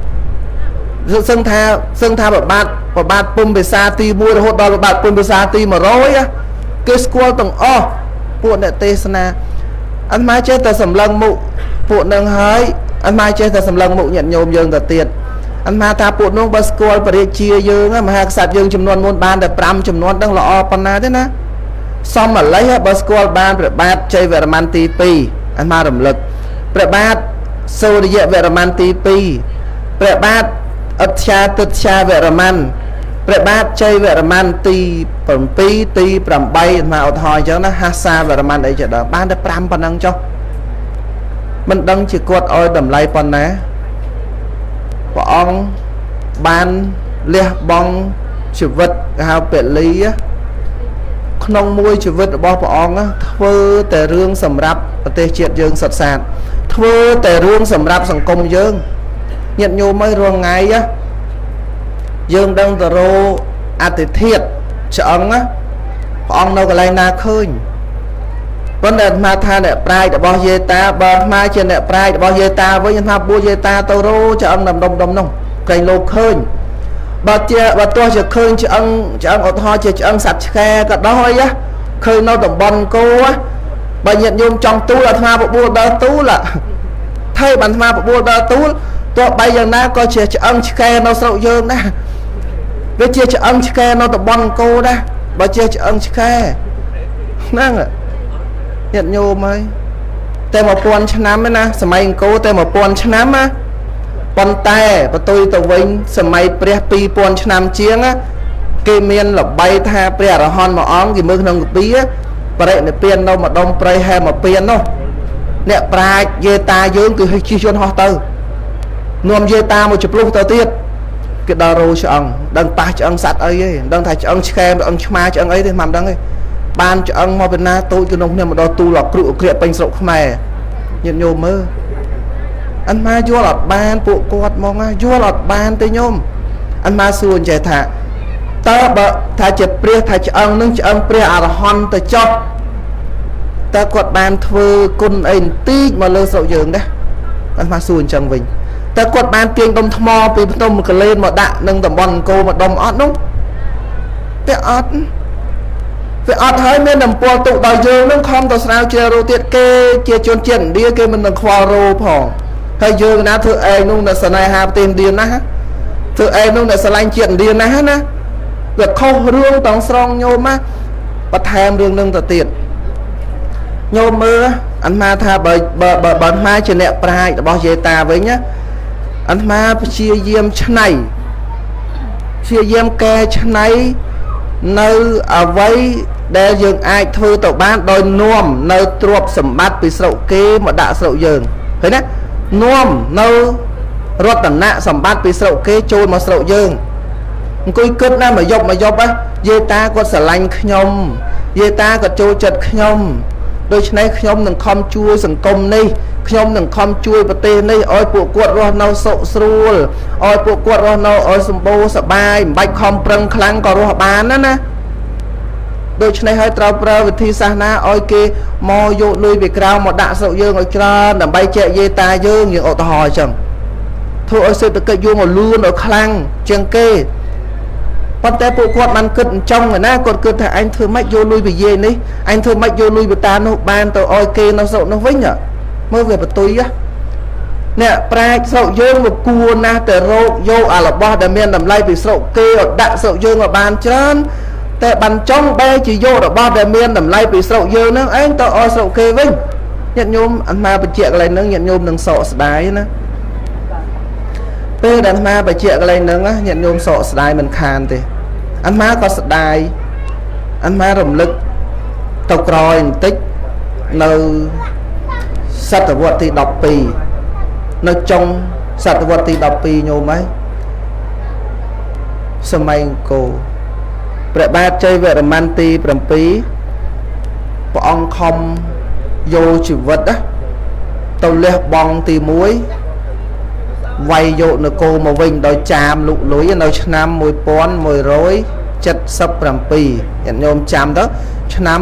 Speaker 1: sưng tha bẻ bát pum pizza ti mua rồi hốt đó bát pum pizza ti mà rồi á cái school tầng buồn nè tê sana anh mai chơi ta sầm lăng mụ buồn nâng hái anh mai chơi ta sầm lăng mụ nhận nhôm dương ta tiền anh ma ta buồn nông bus school bari chia dương á mà hạt sạt dương chấm non môn ban được 5 chấm non đang lọ panna thế na xong mà lấy bus school ban bẻ bát chơi về man ti pi anh ma động lực bẻ bát sâu đi về man ti pi bẻ bát ấp cha về man bẻ bát chơi về man ti phẩm pi ti phẩm bay mà ở thôi chứ nó hasa về man đấy chờ đó ban được 5 phần năng cho mình đăng chỉ quật oi đầm lay phần ná của ông ban liệt bong chữ vật hào bể lý á không môi chữ vật bỏ ông á thưa tề rương sầm rạp và tề triệt dương sạch sạt thưa tề rương sầm rạp sòng công dương nhận nhô mấy ruộng ngày á dương đang tờ rô tề thiệt cho ông á ông đâu có lại na khơi vấn đề mà tha để prai để bao dê ta bờ mai trên để prai để bao dê ta với nhân hợp bua dê ta tàu rô cho ông nằm đông nông cây lô khơi bà tôi chỉ khơi cho ông ở thôi cho ông sạch khe cả đó thôi á khơi nó tầm bần cô á bà nhận nhôm trong tú là tha bộ bua đỡ tú là thay bàn tha bộ bua đỡ tú tôi bây giờ na coi chỉ cho ông khe nó sậu dương đó với chia cho ông khe nó tầm bần cô đó bà chia cho ông khe năng ạ nhận nhôm ấy tên một con năm ấy nè sớm anh cố tên một con năm á con tay và tôi tàu vinh sớm mai pre pi con năm chiếng á kê miên là bay tha pre là hòn mà óng thì mưa nông bí á và đây là piên đâu mà đông pre hay mà piên đâu nè pra dê ta dương từ chi chuyên ho tư nuông dê ta một chục lúc tao tiết cái đào rô cho ông đăng ta cho ông sạch ấy đăng thay cho ông khem ông ma cho ông ấy thì làm đăng ấy ban cho ông mà bên na tôi cứ nông nên mà đo tu là cựu kia bánh sọc mè nhận nhôm mơ anh ma vua lọt ban bộ quạt mong á vua lọt ban tới nhôm anh ma xuân chạy thả ta bợ thả chụp pre thả cho ông nâng cho ông pre à hòn tới cho ta quạt ban thưa côn ảnh tí mà lơ sậu giường đấy anh ma xuân chẳng vinh ta quạt ban tiền đông thmo vì đông một lên mà đạn nâng tầm bòn cô mà đông ót đúng cái ót vì ọt hơi mình nằm qua tụ đòi dương nó không tao sao chia rô tiết kê chia chôn chuyện đi kê mình nằm khoa rô phỏ hay dương ná thưa ai nung là sờ này hạp tiền điên á thưa ai nung là sờ lanh chuyện điên á ná việc không rương tòng song nhô má bắt thêm rương nâng tờ tiền nhô mơ anh ma tha bởi ma trên nẹ prai đã bao giờ ta với nhá anh ma chia diêm chân này chia diêm ke chân này nơi ở với để dừng ai thư tàu bán đôi nuông nơi truộc sầm bát bị sậu kê mà đã sậu dừng thấy đấy nuông nơi rót tận nạ sầm bát bị sậu kê trôi mà sậu dừng coi cất na mà dọc á dê ta có sờ lanh nhom dê ta có trôi chật nhom đôi này nhom đừng không chui sừng công đi nhom đừng không chui bờ tê đi ôi bộ quạt rồi nâu sậu srul ôi bộ quạt rồi nâu ôi sầm bô sờ bài bạch không prăng khăng có rồi bán đó nè đôi này hơi trao pro thì sa na ôi kia mò vô lui bị cao mà đã sậu dương ở trên đầm bay chạy dê ta dương những ô tô hỏi chẳng thôi ôi sự tự cây vô một luôn ở khăng chân kê con té bộ quạt man cất trong rồi na còn cất thà anh thưa mách vô lui bị dê đi anh thưa mách vô lui bị ta nó ban tao ôi kia nó sậu nó vĩnh à mới về tôi á nè prai sậu dương một cua na tờ rô vô à là ba đầm miền đầm lay bị sậu kê ở đạ sậu dương ở bàn chân tại bàn trong bé chỉ vô ở ba đầm miền đầm lay bị sậu dương nữa anh tao ôi sậu kê vĩnh nhận nhôm anh ma bị chẹt lại nữa nhận nhôm đừng sọ đái nữa bây đàn ma bị chẹt lại nữa nhận nhôm sọ đái mình khan thì anh má có đài anh má rầm lực tàu còi tích nơi តវត្សទី12នៅចុងសតវត្សទី12ញោមហើយសម័យអង្គរព្រះបាទជ័យវរ្ម័នទី7ព្រះអង្គខំយកជីវិតទៅលះបង់ទី1វាយយកនគរមកវិញដោយចាមលុកលុយនៅឆ្នាំ1177ញាតិញោមចាំទៅឆ្នាំ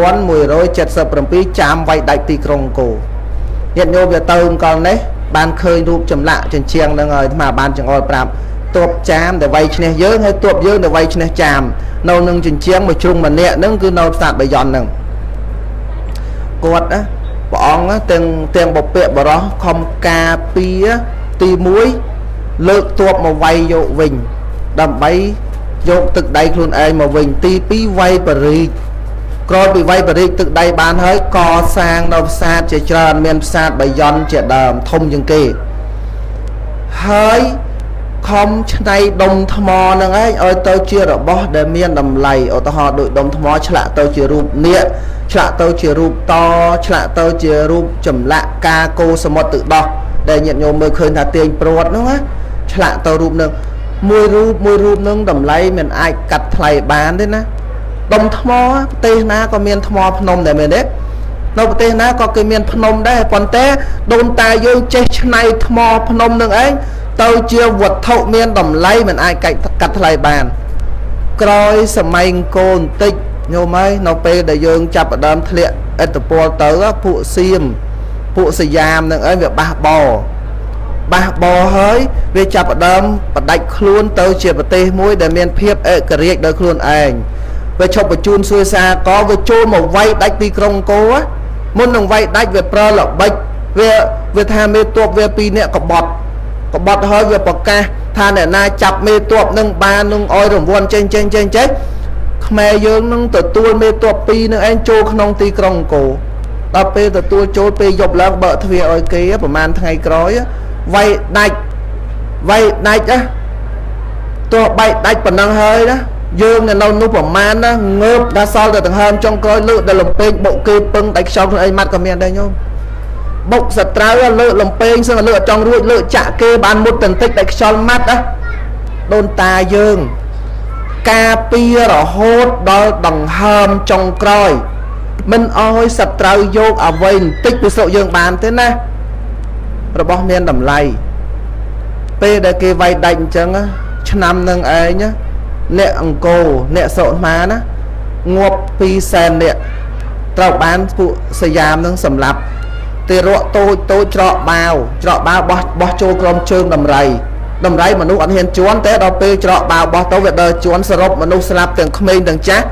Speaker 1: 1177ចាមវាយដាច់ទីក្រុងអង្គរញាតិញោមវាទៅអង្គលនេះបានឃើញរូបចម្លាក់ចិញ្ចៀងនឹងហើយអាត្មាបានចង្អុលប្រាប់ទ័ពចាមដែលវាយឈ្នះយើងហើយទ័ពយើងដែលវាយឈ្នះចាមនៅនឹងចិញ្ចៀងមួយជ្រុងម្នាក់ហ្នឹងគឺនៅផ្សារបាយ័នហ្នឹងគាត់ព្រះអង្គទាំងបពាក់បរោះខំការពារទី1លើកទ័ពមកវាយយកវិញដើម្បីយកទឹកដីខ្លួនឯងមកវិញទី2វាយបរិជក្រោយពីវាយបរិជទឹកដីបានហើយកសាងនៅផ្សារជាច្រើនមានផ្សារបាយ័នជាដើមធំជាងគេហើយខំឆ្នៃដុំថ្មនឹងឯងឲ្យទៅជារបស់ដែលមានតម្លៃឧទាហរណ៍ដូចដុំថ្មឆ្លាក់ទៅជារូបនាគឆ្លាក់ទៅជារូបតឆ្លាក់ទៅជារូបចម្លាក់ការគោសមុទ្រទឹកដោះដែលញាតិញោមមើលឃើញថាទាញព្រាត់ហ្នឹងណាឆ្លាក់ទៅរូបនឹងមួយរូបនឹងតម្លៃមិនអាចកាត់ថ្លៃបានទេណាដុំថ្មប្រទេសណាក៏មានថ្មភ្នំដែរមែនទេនៅប្រទេសណាក៏គេមានភ្នំដែរប៉ុន្តែដូនតាយើងចេះឆ្នៃថ្មភ្នំនឹងឯងទៅជាវត្ថុមានតម្លៃមិនអាចកាត់ថ្លៃបានក្រោយសម័យអង្គរបន្តិចញោមហើយនៅពេលដែលយើងចាប់ផ្ដើមធ្លាក់ឥទ្ធិពលទៅពួកសៀមពួកសយាមនឹងឯងវាបះបោហើយវាចាប់ផ្ដើមបដាច់ខ្លួនទៅជាប្រទេសមួយដែលមានភាពឯករាជ្យដោយខ្លួនឯងវាឈប់បញ្ជូនសួយសាកវាចូលមកវាយដាច់ទីក្រុងអង្គរមុននឹងវាយដាច់វាប្រើល្បិចវាថាមេទ័ពវា2នាក់ក្បត់ហើយវាប្រកាសថាអ្នកណាចាប់មេទ័ពនឹងបាននឹងអោយរង្វាន់ចេញខ្មែរយើងនឹងទទួលមេទ័ព2នឹងឯងចូលក្នុងទីក្រុងអង្គរដល់ពេលទទួលចូលពេលយប់ឡើងបើកទ្វារឲ្យគេប្រហែលថ្ងៃក្រោយវាយដាច់ទោះបែកដាច់ប៉ុណ្ណឹងហើយណាយើងនៅនោះប្រហែលណាងើបដល់សល់តែដង្ហើមចុងក្រោយលើកដល់លំពេងបុកគេពឹងដាច់ខ្យល់ខ្លួនឯងម៉ាត់ក៏មានដែរញោមបុកសត្រូវលើកលំពេងសឹងលើកចង់រួចលើកចាក់គេបានមុតបន្តិចដាច់ខ្យល់ម៉ាត់ដូនតាយើងការពាររហូតដល់ដង្ហើមចុងក្រោយមិនអោយសត្រូវយកអ្វីបន្តិចពីស្រុកយើងបានទេណារបស់មានតម្លៃពេលដែលគេវាយដាច់អញ្ចឹងឆ្នាំនឹងឯងអ្នកអង្គរអ្នកសុមាណាងាប់200,000នាក់ត្រូវបានពួកសយាមនឹងសម្លាប់ទេរកតូចច្រកបាវបោះចូលក្រុមជើងដំរីមនុស្សអត់ហ៊ានជន់តែដល់ពេលច្រកបាវបោះទៅវាដើរជន់សរុបមនុស្សស្លាប់ទាំងក្មេងទាំងចាស់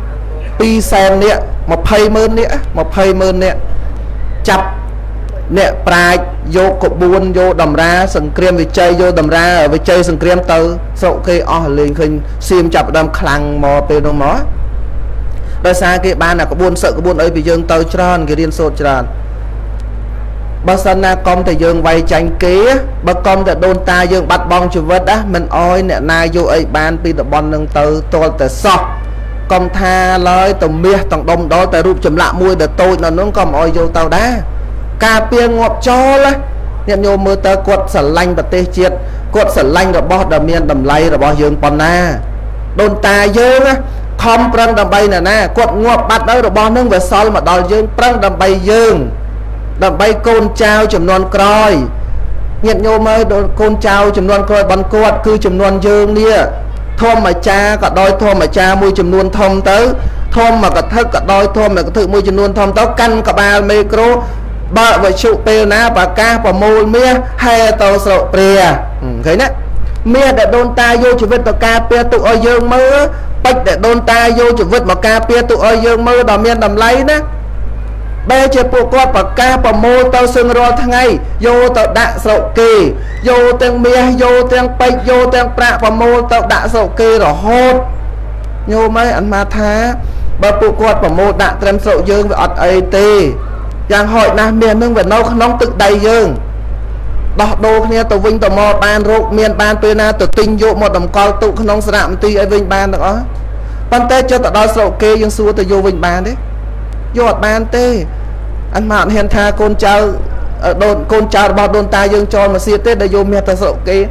Speaker 1: 200,000នាក់20,000នាក់ចាប់អ្នកប្រាជ្ញយកក្បួនយកដំរាសង្គ្រាមវិជ័យយកដំរាវិជ័យសង្គ្រាមទៅស្រុកគេអស់លេងឃើញសៀមចាប់ដើមខ្លាំងមកពេលនោះមកដោយសារគេបានអាក្បួនសឹកក្បួនអីពីយើងទៅច្រើនគេរៀនសូត្រច្រើនបើសិនណាកុំតែយើងវាយចាញ់គេបើកុំតែដូនតាយើងបាត់បង់ជីវិតមិនអោយអ្នកណាយកអីបានពីតំបន់នឹងទៅទាល់តែសោះកុំថាឡើយទៅមាសទាំងដុំដល់តែរូបចម្លាក់មួយដែលតូចនៅនោះក៏មិនអោយយកទៅដែរការពារងាប់ចោលញាតិញោមមើលទៅគាត់ស្រឡាញ់ប្រទេសជាតិគាត់ស្រឡាញ់របស់ដែលមានតម្លៃរបស់យើងប៉ុណ្ណាដូនតាយើងខំប្រឹងដើម្បីអ្នកណាគាត់ងាប់បាត់ហើយរបស់នឹងវាសល់មកដល់យើងប្រឹងដើម្បីយើងដើម្បីកូនចៅចំនួនក្រោយញាតិញោមមើលកូនចៅចំនួនក្រោយបនគាត់គឺចំនួនយើងនេះធម្មអាចារ្យក៏ដោយធម្មអាចារ្យមួយចំនួនធំទៅធម្មកថាក៏ដោយធម្មកថាមួយចំនួនធំទៅកាន់ក្បាលមេក្រូបើវិជុពេលណាប្រកាសប្រមូលមាសហែទៅស្រុកព្រះឃើញណាមាសដែលដូនតាយកជីវិតទៅការពារទុកឲ្យយើងមើលពេជ្រដែលដូនតាយកជីវិតមកការពារទុកឲ្យយើងមើលដល់មានតម្លៃណាបែរជាពួកគាត់ប្រកាសប្រមូលទៅសឹងរាល់ថ្ងៃយកទៅដាក់ស្រុកគេយកទាំងមាសយកទាំងពេជ្រយកទាំងប្រាក់ប្រមូលទៅដាក់ស្រុកគេរហូតញោមអើយអាត្មាថាបើពួកគាត់ប្រមូលដាក់ត្រឹមស្រុកយើងវាអត់អីទេយ៉ាងហោចណាស់មាសនឹងវានៅក្នុងទឹកដីយើងដោះដូរគ្នាទៅវិញទៅមកបានរោគមានបានពេលណាទៅទិញយកមកតម្កល់ទុកក្នុងសារមន្ទីរឲ្យវិញបានទាំងអស់ប៉ុន្តែចុះទៅដល់ស្រុកគេយើងសួរទៅយកវិញបានទេយកអត់បានទេ anh mà hiện tha con cháu bao đồn ta dương cho mà xiết tết để vô miệt ta sợ cái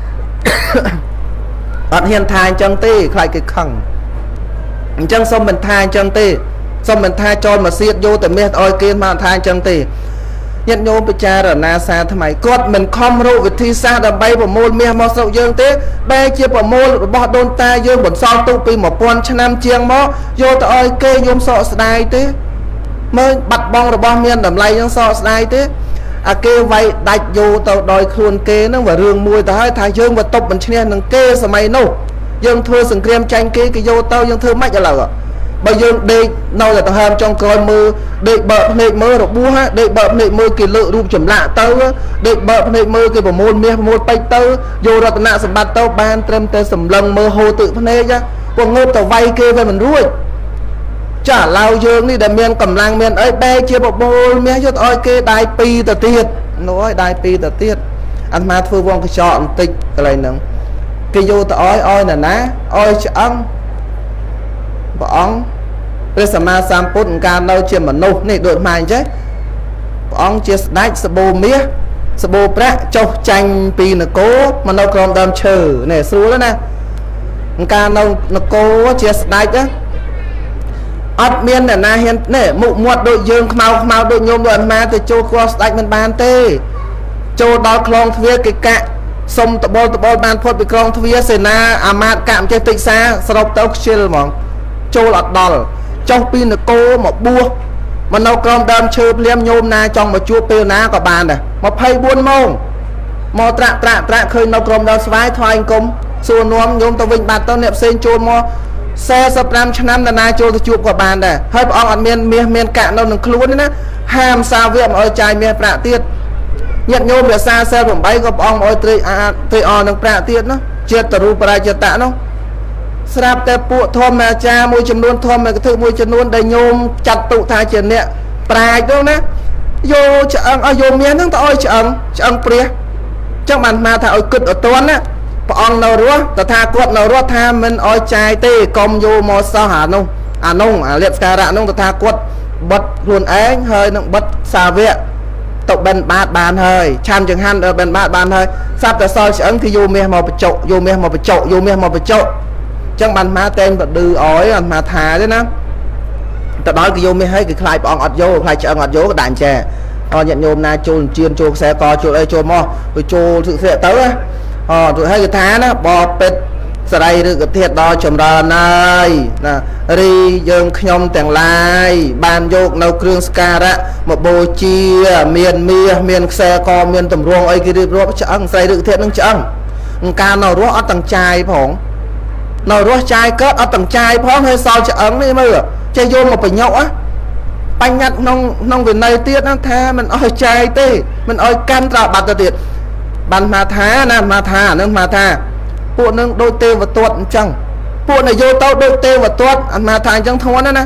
Speaker 1: anh hiện tha chân tê khai cái khẳng chân xong mình tha chân tê xong mình tha cho mà xiết vô từ miệt oi kia mà tha chân tê nhận nhô bị cha ở NASA thay mày cốt mình không rô việc thi xa đầm bay vào môn miệt mò sậu dương tê bay chia vào môn bao đồn ta dương một son tu pi một con cho năm chiêng mó vô từ oi kê nhôm sọ đai tê mới bắt bong rồi bao miên đầm lay những sọ đai tê à kêu vậy đạch vô tàu đòi khuôn kê nó và rương mùi ta hơi thả dương và tộc mình trên nâng kê sao mày nô dương thưa sừng krem tranh kê cái vô tàu dương thưa mách là bây giờ đây nào là tao ham trong coi mưa để bợ này mưa được bua ha để bợ này mưa kỳ lự rụp chấm lạ tao để bợ này mưa kỳ vào môn bay tao vô ra tao nạ sầm bát tao ban trem tao sầm lăng mưa hồ tự phân hê nhá còn ngô tao vay kê về mình ruồi chả lao dương đi để miền cầm lang miền ấy bé chia một môn miền cho tao kê đai pi tao tiệt nói đai pi tao tiệt anh mà thưa vong cái chọn tịch cái này nè cái vô tao oi là ná oi chăng bóng bây giờ mà sam put can đâu chuyện mà nô này đội mày chứ bóng chia đáy sabo mía sabo prạ châu tranh pi nó cố mà đâu còn đam chờ này xu đó nè can đâu nó cố chia đáy á ấp miên là na hiện nè mụ muột đội dương mau đội nhôm đội mà từ châu cross đáy mình bàn tê châu đó clong thưa cái cạ sông tập bol bàn phốt bị clong thưa sê na amat cạm chơi tịch xa sọc tao chill mong châu lọt đòn trong pin là cô một bua mà nấu cơm đâm chơi liêm nhôm na trong một chua pêu ná của bàn này một phay buôn mông mò trạ khơi nấu cơm đâm xoáy thoa anh công xua nuông nhôm tao vinh bạc tao nẹp sen chôn mò xe sập năm năm là na chôn tao chụp của bàn này hơi ông ăn miên cạn đâu đừng luôn đấy ham sao việc mà ơi trai miên bạc tiết nhận nhôm để xa xe bẩm bay của ông ơi tươi đừng bạc tiết nó chưa tờ ru para chưa tạ nó sạp tè phụ thôm mà cha môi chấm luôn thôm mà cái thứ môi chấm luôn đầy nhôm chặt tụ thai trên nè prai đâu nè vô chợ vô miếng thằng tao chợ pria chắc bạn mà thà ơi cực ở tuấn á bọn nào rúa ta tha quật nào rúa tha mình ơi trai tê công vô mò sao hả nông liệt cà rạ nông ta tha quật bật luôn ấy hơi nó bật xà viện tộc bên bát bàn hơi chăm chừng han ở bên bát bàn hơi sắp ta soi chợ thì vô miếng mò bịch chậu chẳng bàn má tên và đưa ói mà thà đấy nó ta nói cái vô mới thấy cái khai bọn ọt vô khai chợ ọt vô cái đàn chè nhận nhôm na chôn chiên chôn xe co chôn đây chôn mo rồi chôn sự sẽ tới á tụi hay cái thá nó bò pet giờ đây được cái thiệt đo chồng đò này nè ri dương nhom tàng lai ban vô nấu kêu ska đó một bồ chia miền xe co miền tầm ruộng ấy cái đi ruộng chẳng xây được thiệt nâng chẳng ca nào ruộng ở tầng chai phỏng nào ruột chai cất ở tầng chai phó hơi sao chợ ấn đi mưa chơi vô một phải nhậu á bánh nhặt nông về này tiết nó tha mình ơi chai tê mình ơi can ra bạt tiệt bàn mà thá nè mà thà bộ nâng đôi tê và tuột chẳng bộ này vô tao đôi tê và tuột mà thà chẳng thua nữa nè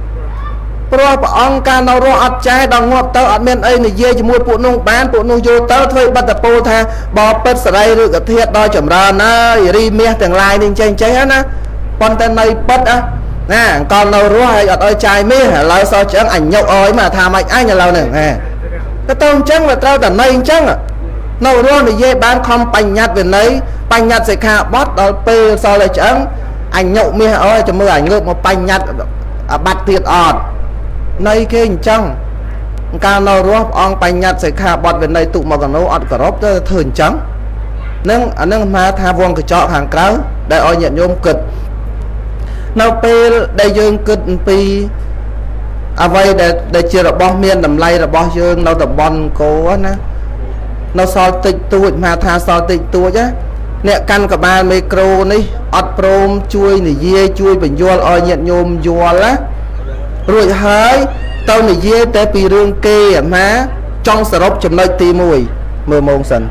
Speaker 1: pro ông ca nào ruột ọt chai đằng ngọt tao ở bên ấy này dê chỉ mua bộ nông bán bộ nông vô tao thôi bắt tập po tha bò pet sợi đây được cái thiệt đo chậm ra nó ri mía tầng lai nên chơi á nó con tên này pet á nè còn nào ruột hay ọt ơi chai mía lại sao chẳng ảnh nhậu ơi mà thà mạnh ai nhà lâu nè cái tôm trắng là tao tận này trắng à nào ruột thì dê bán không bánh nhặt về lấy bánh nhặt sẽ khá bót đó p sao lại chẳng ảnh nhậu mía ơi cho mưa ảnh ngược một bánh nhặt bắt thiệt ọt này cái chăng ca nào rót ông bánh nhặt sẽ khá bọt về này tụ mà còn nấu ọt cả rót thường trắng nâng mà tha vuông cái chọ hàng cáo để oi nhận nhôm cực nào pe đây dương cực pi vậy để chia là bao miên đầm lay là bao dương nào tập bon cố á nó so tịch tuổi mà tha so tịch tuổi chứ nè căn cả ba micro này ọt prom chui này dê chui bình vô oi nhận nhôm vô á rồi hơi tao này dê tới pi rương kê má trong sờ rốc chấm nơi tì mùi mưa mông sần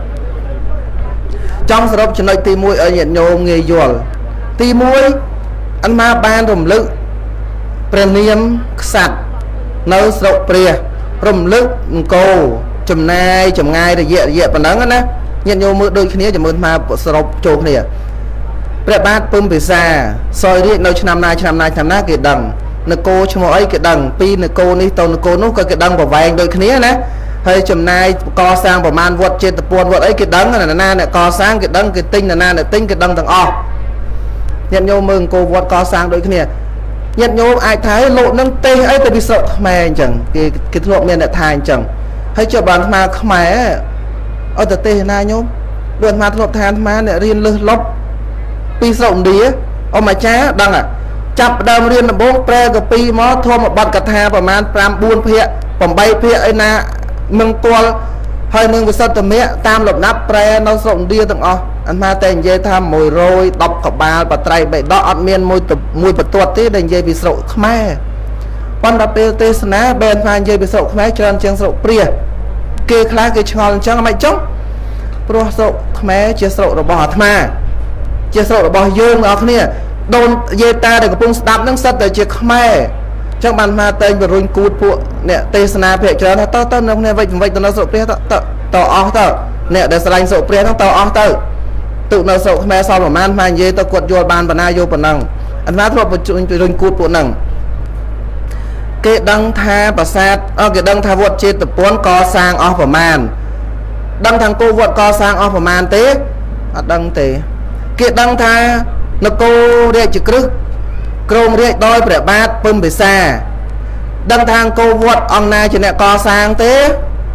Speaker 1: trong sờ rốc chấm nơi tì mùi ở nhận nhôm nghề dùa tì mùi anh ma ban rồng lự premium sạch nấu sọc pria rồng lự cô chấm ngay rồi dẹ phần nắng á nhận nhôm mưa đôi khi chấm mưa ma sờ rốc trộn nè bẹt bát pum bị xa soi đi nơi năm nay kia đằng nè cô cho mọi cái đằng pi nè cô ní tàu nè cô nút cái đằng của vàng đôi kia nè hay chùm nay co sang vào man vượt trên tập buồn vượt ấy cái đằng là na nè co sang cái đằng cái tinh là na nè tinh cái đằng thằng o nhận nhau mừng cô vượt co sang đôi kia nhận nhau ai thấy lộ nâng tê ấy tại vì sợ mẹ chẳng cái lộ miền đại thành chẳng hay cho bạn mà không mẹ ở tại tê na nhôm luôn mà lộ than mà nè riêng lư lóc pi rộng đĩa ông mà chá đằng à chập đầm riêng là bốn pre cái pi mó thô một bát cà tha và man pram buôn phệ phẩm bay phệ ấy na mừng tua hơi mừng với sân tầm mẹ tam lục nắp pre nó rộng đĩa tầng o anh ma tên dây tham mùi rồi đọc cả ba và trai bậy đó ăn miên mùi bật tuột tí đành dây bị sậu khmai quan đập tê sná bên phan dây bị sậu khmai trơn chân sậu pria kê khá cái tròn chân mày chốc pro sậu khmai chia sậu rồi bỏ thma chia sậu rồi bỏ dương đó kia đồn dây ta để có bung đạp nâng sắt để chia khmai chắc bạn ma tên và run cút phụ nè tê sná phệ trơn tao nó nè vậy nó sậu pria tao o tao nè để sành sậu pria tao o tao tụ nó sậu mẹ sau mà man mà dây tao quật vô bàn và na vô phần năng anh má thuộc một chuyện rừng cút bộ năng cái đăng tha và sát cái đăng tha vượt trên tập bốn co sang off của man đăng thằng cô vượt co sang off của man té đăng té cái đăng tha nó cô để chỉ cứ chrome để đôi bể bát pum bể xa đăng thang cô vượt ông na chỉ nè co sang té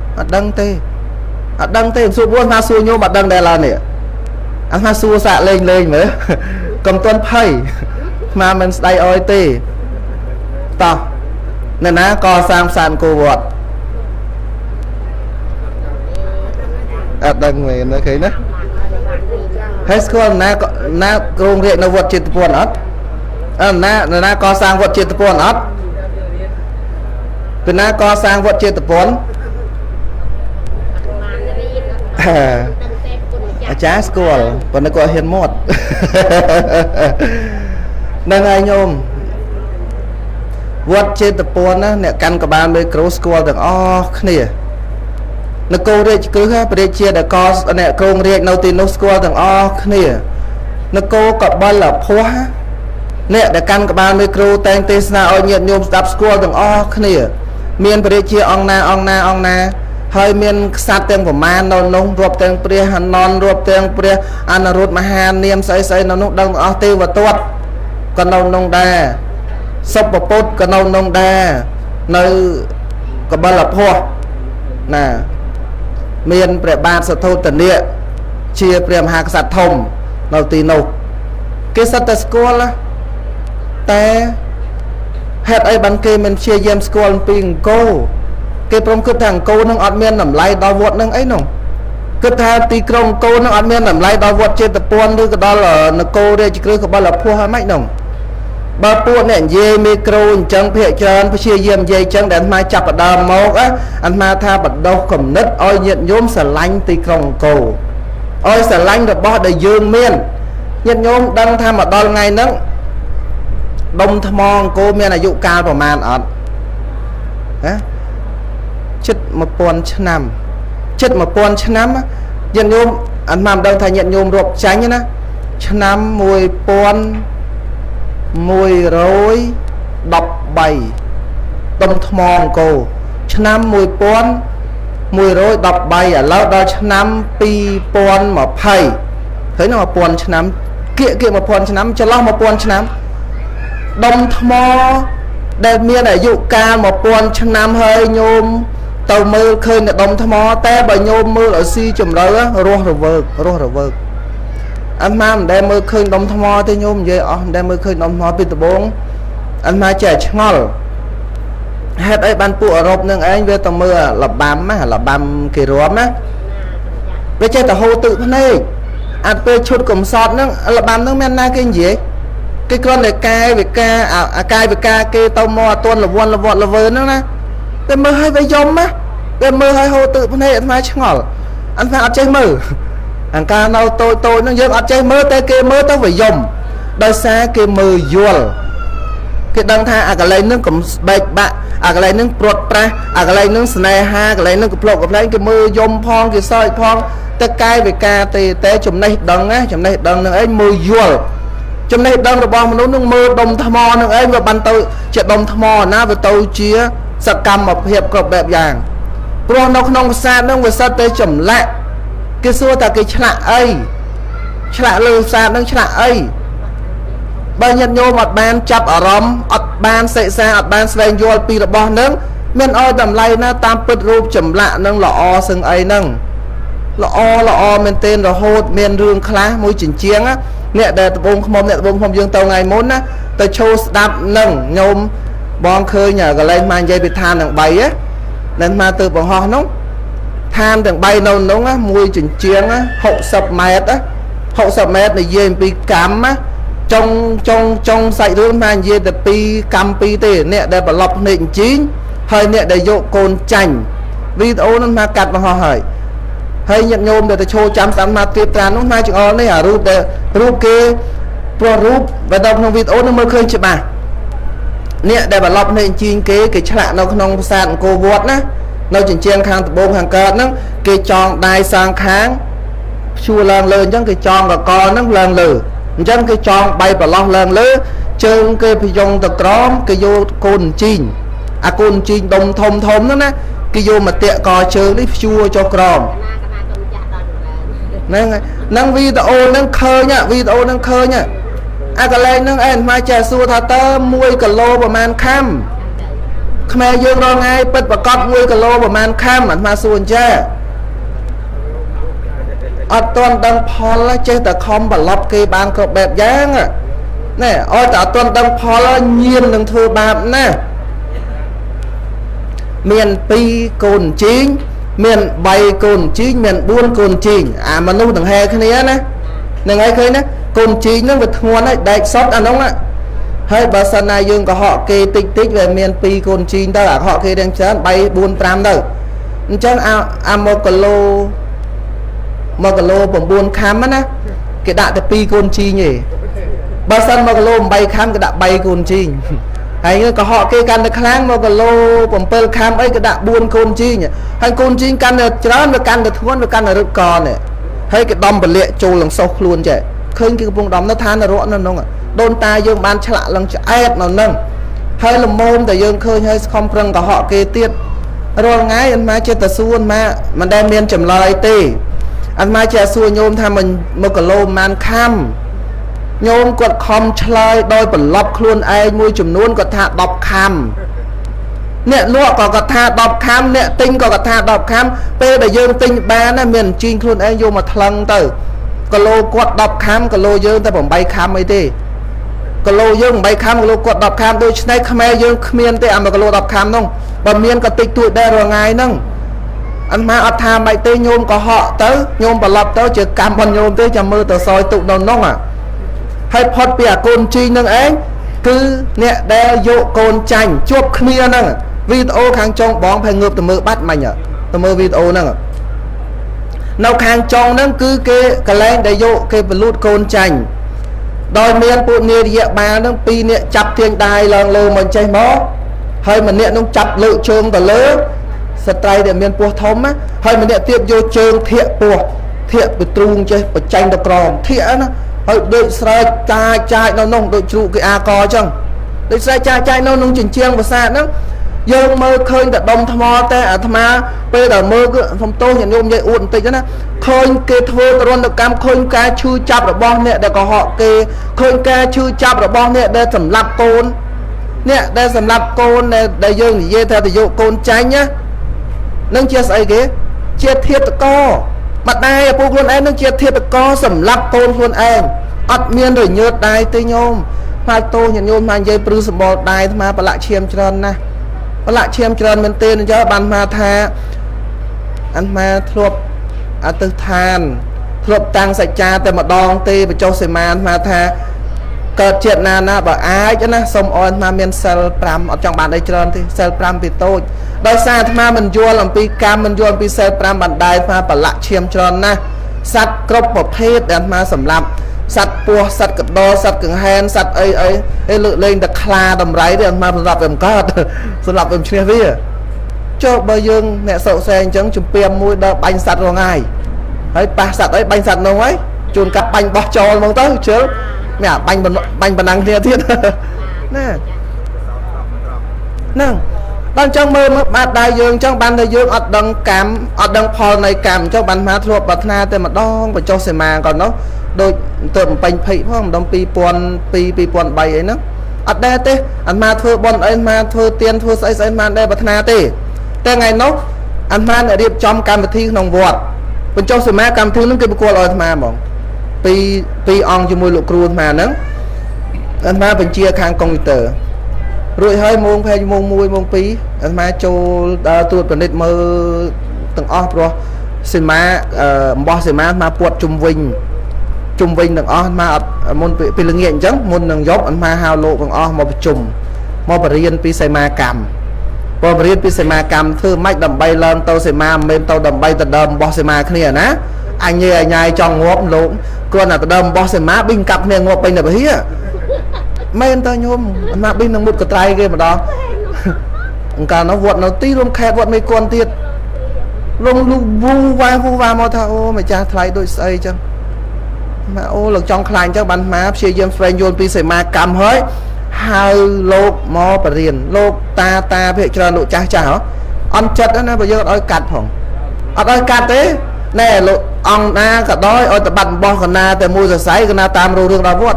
Speaker 1: đăng té số buôn ma xu nhô mặt đăng đây là nè anh ha xua xạ lên mới cầm tuân phay mà mình đây oi tê tao nên á co sang sàn cô vọt đăng về nó thấy nữa hết con na công việc nó vượt trên tập buồn ớt na co sang vượt trên tập buồn ớt từ na co sang vượt trên tập buồn chá school còn nó có hiền một nâng ai nhôm vượt trên tập buồn á nè căn cả ban với cross school được nè nó cô đây cứ ha bây chia đã có nè công riêng đầu tiên nó school được nè nó cô có bao là phô nè để căn cả ban với cross tên tên sao ở nhiệt nhôm đạp school được nè miền bây chia ông na hơi miền sát tên của man nó nông ruột tên pria han non ruột tên pria anh ruột mà han niêm say nó nung đông ở tiêu và tuột còn nông nông đa sắp bột bột còn nông nông đa nơi có bao là phô nè miền pria ba sát thâu tận địa chia pria hạc sát thông đầu tiên nâu cái sát test school á té hết ai ban kê mình chia game school ping cô cái prom cứ thằng cô nó ăn miên làm lay đau vọt nâng ấy nông cứ thà tì krong cô nó ăn miên làm lay đau vọt trên tập buôn đưa cái đó là nó cô đây chỉ cứ có bao là phua hai mấy nông ba buôn này dê micro chân phệ chân phải chia diêm dây chân để anh mai chặt ở đầm mốc á anh mai tha bật đâu cầm nứt oi nhận nhóm sờ lanh tì krong cô oi sờ lanh rồi bỏ đầy dương miên nhận nhóm đăng tham ở đó ngày nắng đông thmong cô miên là dụ cao vào màn ở chất một pon năm nhận nhôm anh làm đâu thay nhận nhôm rộp tránh nhá năm mùi pon mùi rối đọc bảy đông thmong cô năm mùi pon mùi rối đọc bảy ở lâu đó năm pi pon mà pay thấy nó mà pon năm kia mà pon năm cho lo mà pon năm đông thmo đây miền ở dụ ca một pon năm hơi nhôm tàu mưa khơi là đông thầm mò té bà nhôm mưa ở si chùm đó rô vợt anh ma đem mưa khơi đông thầm mò thế nhôm vậy đem mưa khơi đông mò pin bốn anh ma trẻ ngon hết ấy ban phụ ở rộp nương anh về tàu mưa là bám kỳ róm á về chơi tàu hô tự phân này anh về chút cùng sọt nó là bám nó men na cái gì cái con này cai về ca cái tàu mò tuôn là vọt là vơi nó nè cái mơ hay với dông á cái mơ hay hô tự phân này anh mai chẳng ngỏ anh phải ăn chơi mơ anh ca nào tôi nó dân ăn chơi mơ tay kia mơ tao phải dông đời xa kia mơ dual cái đăng tha cái lấy nước cũng bạch bạ cái lấy nước prot pra cái lấy nước snare ha cái lấy nước cục lộc cái mơ dông phong cái soi phong tất cai về ca tế chùm này đăng á chùm này đăng ấy mơ dual ចំណេះដឹងរបស់មនុស្សនឹងមើលដុំថ្មនឹងឯងវាបានទៅជាដុំថ្មណាវាទៅជាសកម្មភាពគ្រប់បែបយ៉ាងព្រោះនៅក្នុងប្រាសាទនឹងវាសិតតែចម្លាក់គេសួរថាគេឆ្លាក់អីឆ្លាក់លើប្រាសាទនឹងឆ្លាក់អីបើញាតិញោមអត់បានចាប់អារម្មណ៍អត់បានសិក្សាអត់បានស្វែងយល់ពីរបស់នឹងមានឲ្យតម្លៃណាតាមពិតរូបចម្លាក់នឹងល្អសឹងអីហ្នឹងល្អមែនទែនរហូតមានរឿងខ្លះមួយចិញ្ចៀងអ្នកដែលត្បូងខ្មុំយើងទៅថ្ងៃមុនណាទៅឈោស្ដាប់នឹងញោមបងឃើញកន្លែងមកនិយាយពីឋានទាំង3នឹងមកទៅបង្ហោះនោះឋានទាំង3នៅនោះមួយចិញ្ចៀង60 ម៉ែត្រ60 ម៉ែត្រនិយាយអំពីកម្មចុងសាច់រឿងមកនិយាយតែពីកម្មពីរទេអ្នកដែលប្រឡប់ភ្នែកអញ្ជីងហើយអ្នកដែលយកកូនចាញ់វីដេអូនោះមកកាត់បង្ហោះហើយញាតិញោមដែលទៅឈោចាំស្ដាប់មកទៀតត្រាននោះមកចង្អុលនេះអារូបគេព្រោះរូបបើដល់ក្នុងវីដេអូនោះមើលឃើញច្បាស់អ្នកដែលប្រឡប់ភ្នែកអញ្ជីងគេឆ្លាក់នៅក្នុងប្រាសាទអង្គរវត្តណានៅជញ្ជាំងខាងត្បូងខាងកើតហ្នឹងគេចងដៃសាងខាងព្យួរឡើងលើអញ្ចឹងគេចងកកហ្នឹងឡើងលើអញ្ចឹងគេចង3ប្រឡោះឡើងលើជើងគេភយងទៅក្រោមគេយកកូនជីងអាកូនជីងដុំធំហ្នឹងណាគេយកមកតាក់កជើងនេះព្យួរចុះក្រោមហ្នឹងវីដេអូហ្នឹងឃើញអាកន្លែងហ្នឹងឯងមកចេះសួរថាតើ1គីឡូប្រហែលខាំខ្មែរយើងរងថ្ងៃពិតប្រកប1គីឡូប្រហែលខាំអត់មកសួរអញ្ចឹងអត់ទាន់ដឹងផលចេះតែខំប្រឡប់គេបានគ្រប់បែបយ៉ាងណែអត់តែអត់ទាន់ដឹងផលញៀននឹងធ្វើបាបណាមាន2កូនជីងមាន3កូនជីងមាន4កូនជីងអាមនុស្សទាំងហែគ្នាណានឹងហើយឃើញណាកូនជីងហ្នឹងវាធ្ងន់ហើយដែកសុតអានោះណាហើយបើសិនណាយើងកុហកគេតិចវាមាន2កូនជីងទៅអាកុហកគេទាំងច្រើន3 4 5ទៅអញ្ចឹងអា1គីឡូ9ខាំណាគេដាក់តែ2កូនជីងទេបើសិន1គីឡូ8ខាំគេដាក់3កូនជីងហើយកុហកគេកាន់តែខ្លាំង1គីឡូ7ខាំអីគេដាក់4កូនជីងហើយកូនជីងកាន់តែច្រើនវាកាន់តែធ្ងន់វាកាន់តែរឹកកនេះហើយគេដំពលិកចូលឡើងសោះខ្លួនចេះឃើញគេកំពុងដំនៅឋាននរកនៅនោះដូនតាយើងបានឆ្លាក់ឡើងឆ្អែតនៅនឹងហើយលមោមតែយើងឃើញហើយស្ខំប្រឹងកុហកគេទៀតរាល់ថ្ងៃអត់មកចេះតែសួរមកមិនដែលមានចម្លើយទេអត់មកចេះសួរញោមថា1គីឡូប៉ុន្មានខាំញោមគាត់ខំឆ្លើយដោយប្រឡប់ខ្លួនឯងមួយចំនួនគាត់ថា10ខាំអ្នកលក់ក៏គាត់ថា10ខាំអ្នកទិញក៏គាត់ថា10ខាំពេលដែលយើងទិញបានណាមានជីងខ្លួនឯងយកមកថ្លឹងទៅគីឡូគាត់10ខាំគីឡូយើងតែ8ខាំអីទេគីឡូយើង8ខាំគីឡូគាត់10ខាំដូចនេះខ្មែរយើងគ្មានទេអា1គីឡូ10ខាំនោះបើមានក៏តិចតួចដែររាល់ថ្ងៃហ្នឹងអត់មកអត់ថាមិនទេញោមក៏ហក់ទៅញោមប្រឡប់ទៅជាកម្មរបស់ញោមទេចាំមើលទៅសយទុកនៅនោះហើយផុតពីអាកូនជីងនឹងឯងគឺអ្នកដែលយកកូនចាញ់ជួបគ្នាហ្នឹងវីដេអូខាងចុងបងផែងើបទៅមើលបាត់មិញទៅមើលវីដេអូហ្នឹងនៅខាងចុងហ្នឹងគឺគេកលែងដែលយកគេបលូតកូនចាញ់ដោយមានពួកនារីបាលហ្នឹង2នាក់ចាប់ទាញដៃឡើងលើមកចេះមកហើយម្នាក់នោះចាប់លើកជើងទៅលើស្ត្រីដែលមានពោះធំហើយម្នាក់ទៀតយកជើងធាក់ពោះធាក់ទៅទ្រូងចេះបញ្ចេញទៅក្រោមធាក់ណាហើយដូចស្រែកចាយនៅនោះដូចជ្រូកគេអាកអញ្ចឹងដូចស្រែកចាយនៅក្នុងជញ្ជាំងប្រាសាទហ្នឹងយើងមើលឃើញតែដុំថ្មតែអាត្មាពេលដែលមើលគឺសំទោសញាតិញោមនិយាយអួតបន្តិចណាឃើញគេធ្វើទរណកម្មឃើញការឈឺចាប់របស់អ្នកដែលកុហកគេឃើញការឈឺចាប់របស់អ្នកដែលសម្លាប់កូនអ្នកដែលសម្លាប់កូនដែលយើងនិយាយថាទៅយកកូនចាញ់ណានឹងជាស្អីគេជាធាតុកម្ដាយឪពុកខ្លួនឯងនឹងជាធាតុកសម្លាប់កូនខ្លួនឯងអត់មានរញើតដែរទេញោមផ្លាច់តោញាតិញោមមកនិយាយព្រឺសម្បល់ដែរអាត្មាប្រឡាក់ឈាមច្រើនណាស់ប្រឡាក់ឈាមច្រើនមែនទេអញ្ចឹងបានមកថាអាត្មាធ្លាប់អតិដ្ឋានធ្លាប់តាំងសច្ចាតែម្ដងទេបញ្ចុះសេមានមកថាកើតជាតិណាបើអាចណាសូមអរអាត្មាមានសិល5អត់ចង់បានអីច្រើនទេសិល5ពីតូចដោយសារអាត្មាមិនយល់អំពីកម្មមិនយល់អំពីសិល5បណ្ដាយអាត្មាប្រឡាក់ឈាមច្រើនណាស់សត្វគ្រប់ប្រភេទដែលអាត្មាសម្រាប់សត្វពស់សត្វកដោសត្វកង្ហែនសត្វអីលើកលែងតែខ្លាដំរីទេអាត្មាសម្រាប់វាមិនកើតសម្រាប់វាឈ្នះវាចុះបើយើងអ្នកសោកសែងអញ្ចឹងជំពាមមួយដល់បាញ់សត្វរងាយហើយប៉ះសត្វអីបាញ់សត្វនោះហើយជួនកាត់បាញ់បោះចោលហ្មងទៅជិល mẹ bánh năng kia thiết nè nè đang trong mơ bát đại dương trong ban đại dương ở đằng phò này cảm trong ban má thuộc bát na tên mà đong và cho xe mà còn nó đôi tụm bánh phị không đong pi pon bay ấy nó ở đây thế anh ma thưa bọn anh ma thưa tiền thưa say ma đây bát na thếแต่ไงนกอันมาเนี่ยเรียบจอมการปฏินองวอดเป็นเจ้าสมัยการทึ่งนึกเก็บกลัวลอยมาบอกปีองจมูกลูกครูมาเนาะอันมาเป็นเชียร์คางคอมพิวเตอร์รวยให้มงแพงมงมวยมงปีอันมาโจตัวเป็นเด็กมือตั้งอ้อปรสิมาบอสิมามาปวดจุ่มวิงตั้งอ้อมามุนปีละเงียนจังมุนหนึ่งยกอันมาฮาวโลตั้งอ้อมาประจุ่มมาปริยันปีใส่มากรรมพอเรียนพิเศษมากรรมคือไม่ดำใบเลินโตเสมาเมนโตดำใบตะเดิมบอสเสมาเนี่ยนะอันเย่ยายจองงบลุงกวนตะเดิมบอสเสมาบินกับเนี่ยงบไปเนี่ยไปเฮียเมนตะยมมาบินนังมุดกระไตรเกมาดอการnó vọt nó tí luôn khẹt vọt mấy con tiệt luôn luôn vu va mò thà ô mày cha thay đôi say chăng mà ô lực trong khai cho bạn má chia dân friend yon pi se ma cầm hơi hai lô mò bờ riền lô ta về cho lộ cha hả ăn chật đó nè bây giờ đói cắt phòng đói cắt thế nè lộ ông na cả đói ôi tập bận bo còn naแต่mua giờ sấy còn na tam rô đường đó vót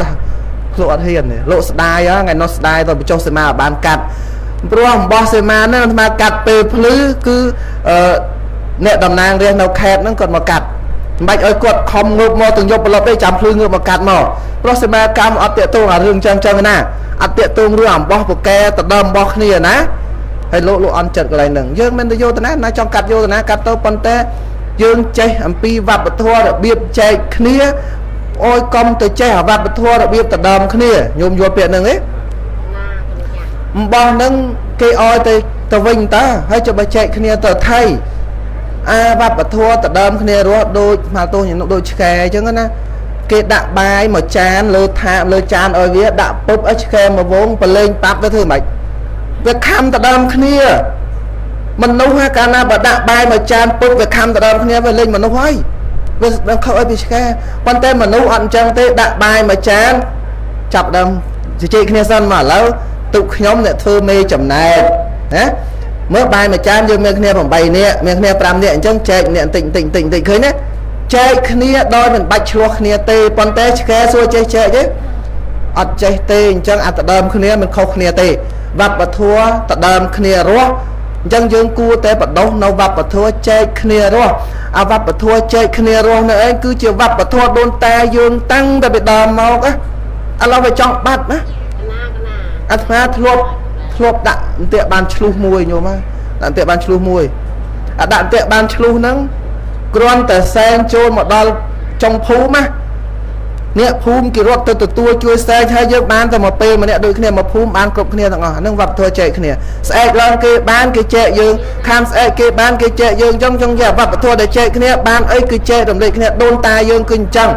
Speaker 1: lộ hiền này lộ style á ngày nó style rồi cho se ma bán cắtเพราะว่าบอสมาเนี่ยมากัดเปรย์พลื้คือเนี่ยดำนางเรียนเราแคดนั่นก่อนมากัดไม่เอากดคอมงบมอถึงยกเราได้จำพลื้เงือมากัดมอเพราะสมากรรมอัดเตะตัวเรื่องจังนะอัดเตะตัวเรื่องบอสปกแกตัดดำบอสนี่นะให้โลอันจัดอะไรหนึ่งยื่นมันจะโยตนะนายจองกัดโยตนะกัดตัวปนเตยื่นใจอันปีวับปะทัวร์เบียบใจเคลียโอ้ยกอมตัวใจวับปะทัวร์เบียบตัดดำเคลียโยมโยเปียหนึ่งเอ๊ะบอลนั่งเกยออยตะวิงตาให้จะไปแจกคะแนนต่อไทยวัดปะทัวแต่เดิมคะแนนรู้โดยมาตัวอย่างโดยแกจังนะเกยด่าใบมาจานเลยทาเลยจานออยเวียด่าปุ๊บไอ้แกมาวงไปเล่นปั๊บไปเถอะไหมเวคำแต่เดิมคะแนนมันนู้ฮะการน่ะแบบด่าใบมาจานปุ๊บเวคำแต่เดิมคะแนนไปเล่นมันนู้ไว้เวลาเขาไอ้พี่แกวันเต้มันนู้อันจังเต้ด่าใบมาจานจับเดิมจะเจคะแนนสั้นมาแล้วตุกย้อมเนี่ยเธอเมย์จำนายนะเมื่อใบมาจานโยมเมย์คะแนนผมใบเนี่ยเมย์คะแนนปรามเนี่ยจังแจกเนี่ยติ่งเคยเนี่ยแจกคะแนนโดยมันใบชัวคะแนนเตปอนเตแค่ซัวแจกchứอัดใจเตจังอัดเดิมคะแนนมันเข้าคะแนนเตวัดปะทัวตัดเดิมคะแนนรัวจังยืนกูเตปะดงเราวัดปะทัวแจกคะแนนรัวเอาวัดปะทัวแจกคะแนนรัวเนี่ยคือจะวัดปะทัวโดนแต่ยืนตั้งแต่ไปเดิมมาก็เราไปจ้องบัดนะอัตมาทลบด่าเตะบานชลูมวยโยมด่าเตะบานชลูมวยด่าเตะบานชลูนั้นกรอนแต่แซงโจมดอลจงภูมิเนี่ยภูมิกี่รถตัวช่วยแซงให้เยอะบ้านแต่มาเปย์มาเนี่ยโดยเนี่ยมาภูมิบ้านกรบเนี่ยต่างๆนั่งวัดทัวเจเนี่ยแซงลองเกย์บ้านเกย์เจยืนข้ามแซงเกย์บ้านเกย์เจยืนจงอย่าวัดทัวเดเจเนี่ยบ้านเอ้ยเกย์เจดมเด็กเนี่ยโดนตายยืนขึ้นจัง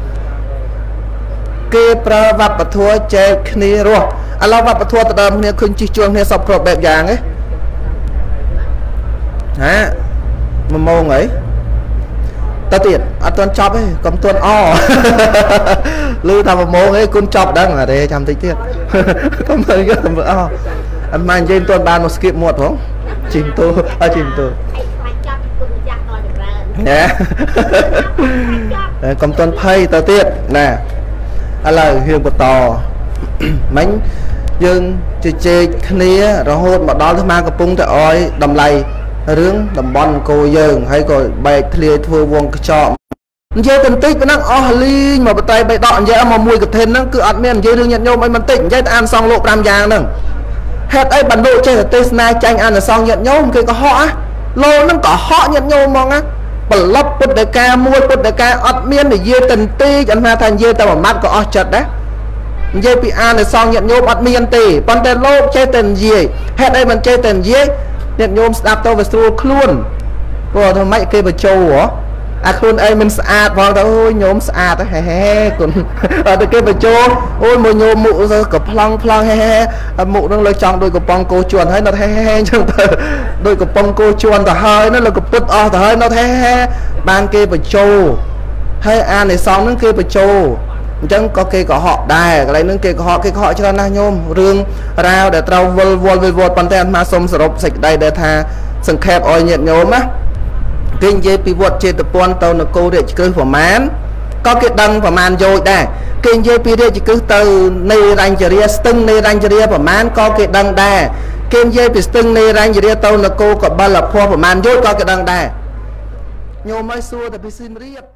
Speaker 1: เกย์ประวัติปะทัวเจนี่รัวเราวัดปะทัวตะเดิมเนี่ยคุณจีจวงเนี่ยสอบครบแบบอย่างไงฮะมันมองไงตะเตียนอันตัวจอบไอ้กำตัวอ้อลือทำมันมองไอ้คุณจอบดังอะไรจำติดเตี้ยก็เหมือนกันเหมือนอ้ออันมันเย็นตัวบานมาสกิปหมดผมจิมตัวจิมตัวเนี่ยกำตัวไพ่ตะเตียนน่ะอะไรเฮียงปตอมันยังจะเจคเนียเราโหดมาดอลที่มากระปุงแต่อ้อยดำไหลเรื่องดำบอลโกยังให้ก็ใบเคลียทัววงกระจอกเยอะเป็นติ๊กไปนั่งอ๋อลีมาไปไตไปดอนเยอะมามวยกับเทนนั่งคืออัดเมียนเยอะเรื่องยันโยมไอ้มันติ๊กเยอะอันซองโลกรามยางนั่งเฮ็ดไอ้บรรลุเจตเตสนาจังอันซองยันโยมคือก็เหาะโลนั่งก็เหาะยันโยมมองอ่ะปลบปุดเดกามวยปุดเดกาอัดเมียนเยอะตันตีจันมาทันเยอะแต่ว่ามัดก็อ๋อจัดนะเยอะปีอันซองยันโยมอัดเมียนตีปนแต่โลกเจตันเย่เฮ็ดไอ้มันเจตันเย่ยันโยมสตาร์ทตัวไปสู่คล้วนก็ทำไมเคยไปโจวะคล้วนไอ้มันสะอาดพอแต่โอ้ยโยมสะอาดแฮ่คุณแต่เคยไปโจโอ้ยมวยโยมมุกับพลังแฮ่มุนั่งเลยจังโดยกับปองโกชวนให้เราแฮ่จังเถอะโดยกับปองโกชวนแต่เฮ้ยนั่นเรากับปุ๊ดอ๋อแต่เฮ้ยเราแฮ่บางเคยไปโจให้อ่านในซองนั่นเคยไปโจ chẳng có cái có họ đài cái này nâng cái họ cho nó nhôm rương rau để trâu vôl bàn tay mà xông sập sạch đây để tha sừng khép oi nhiệt nhôm á kinh dây pi vọt trên tập quan tàu nó cô để cứ của mán có cái đăng và màn rồi đây kinh dây pi để cứ từ này ranh chìa stưng này ranh chìa và mán có cái đăng đài kinh dây pi stưng này ranh chìa tàu nó cô có ba lập hoa và màn rồi có cái đăng đài nhôm mới xua thì xin riết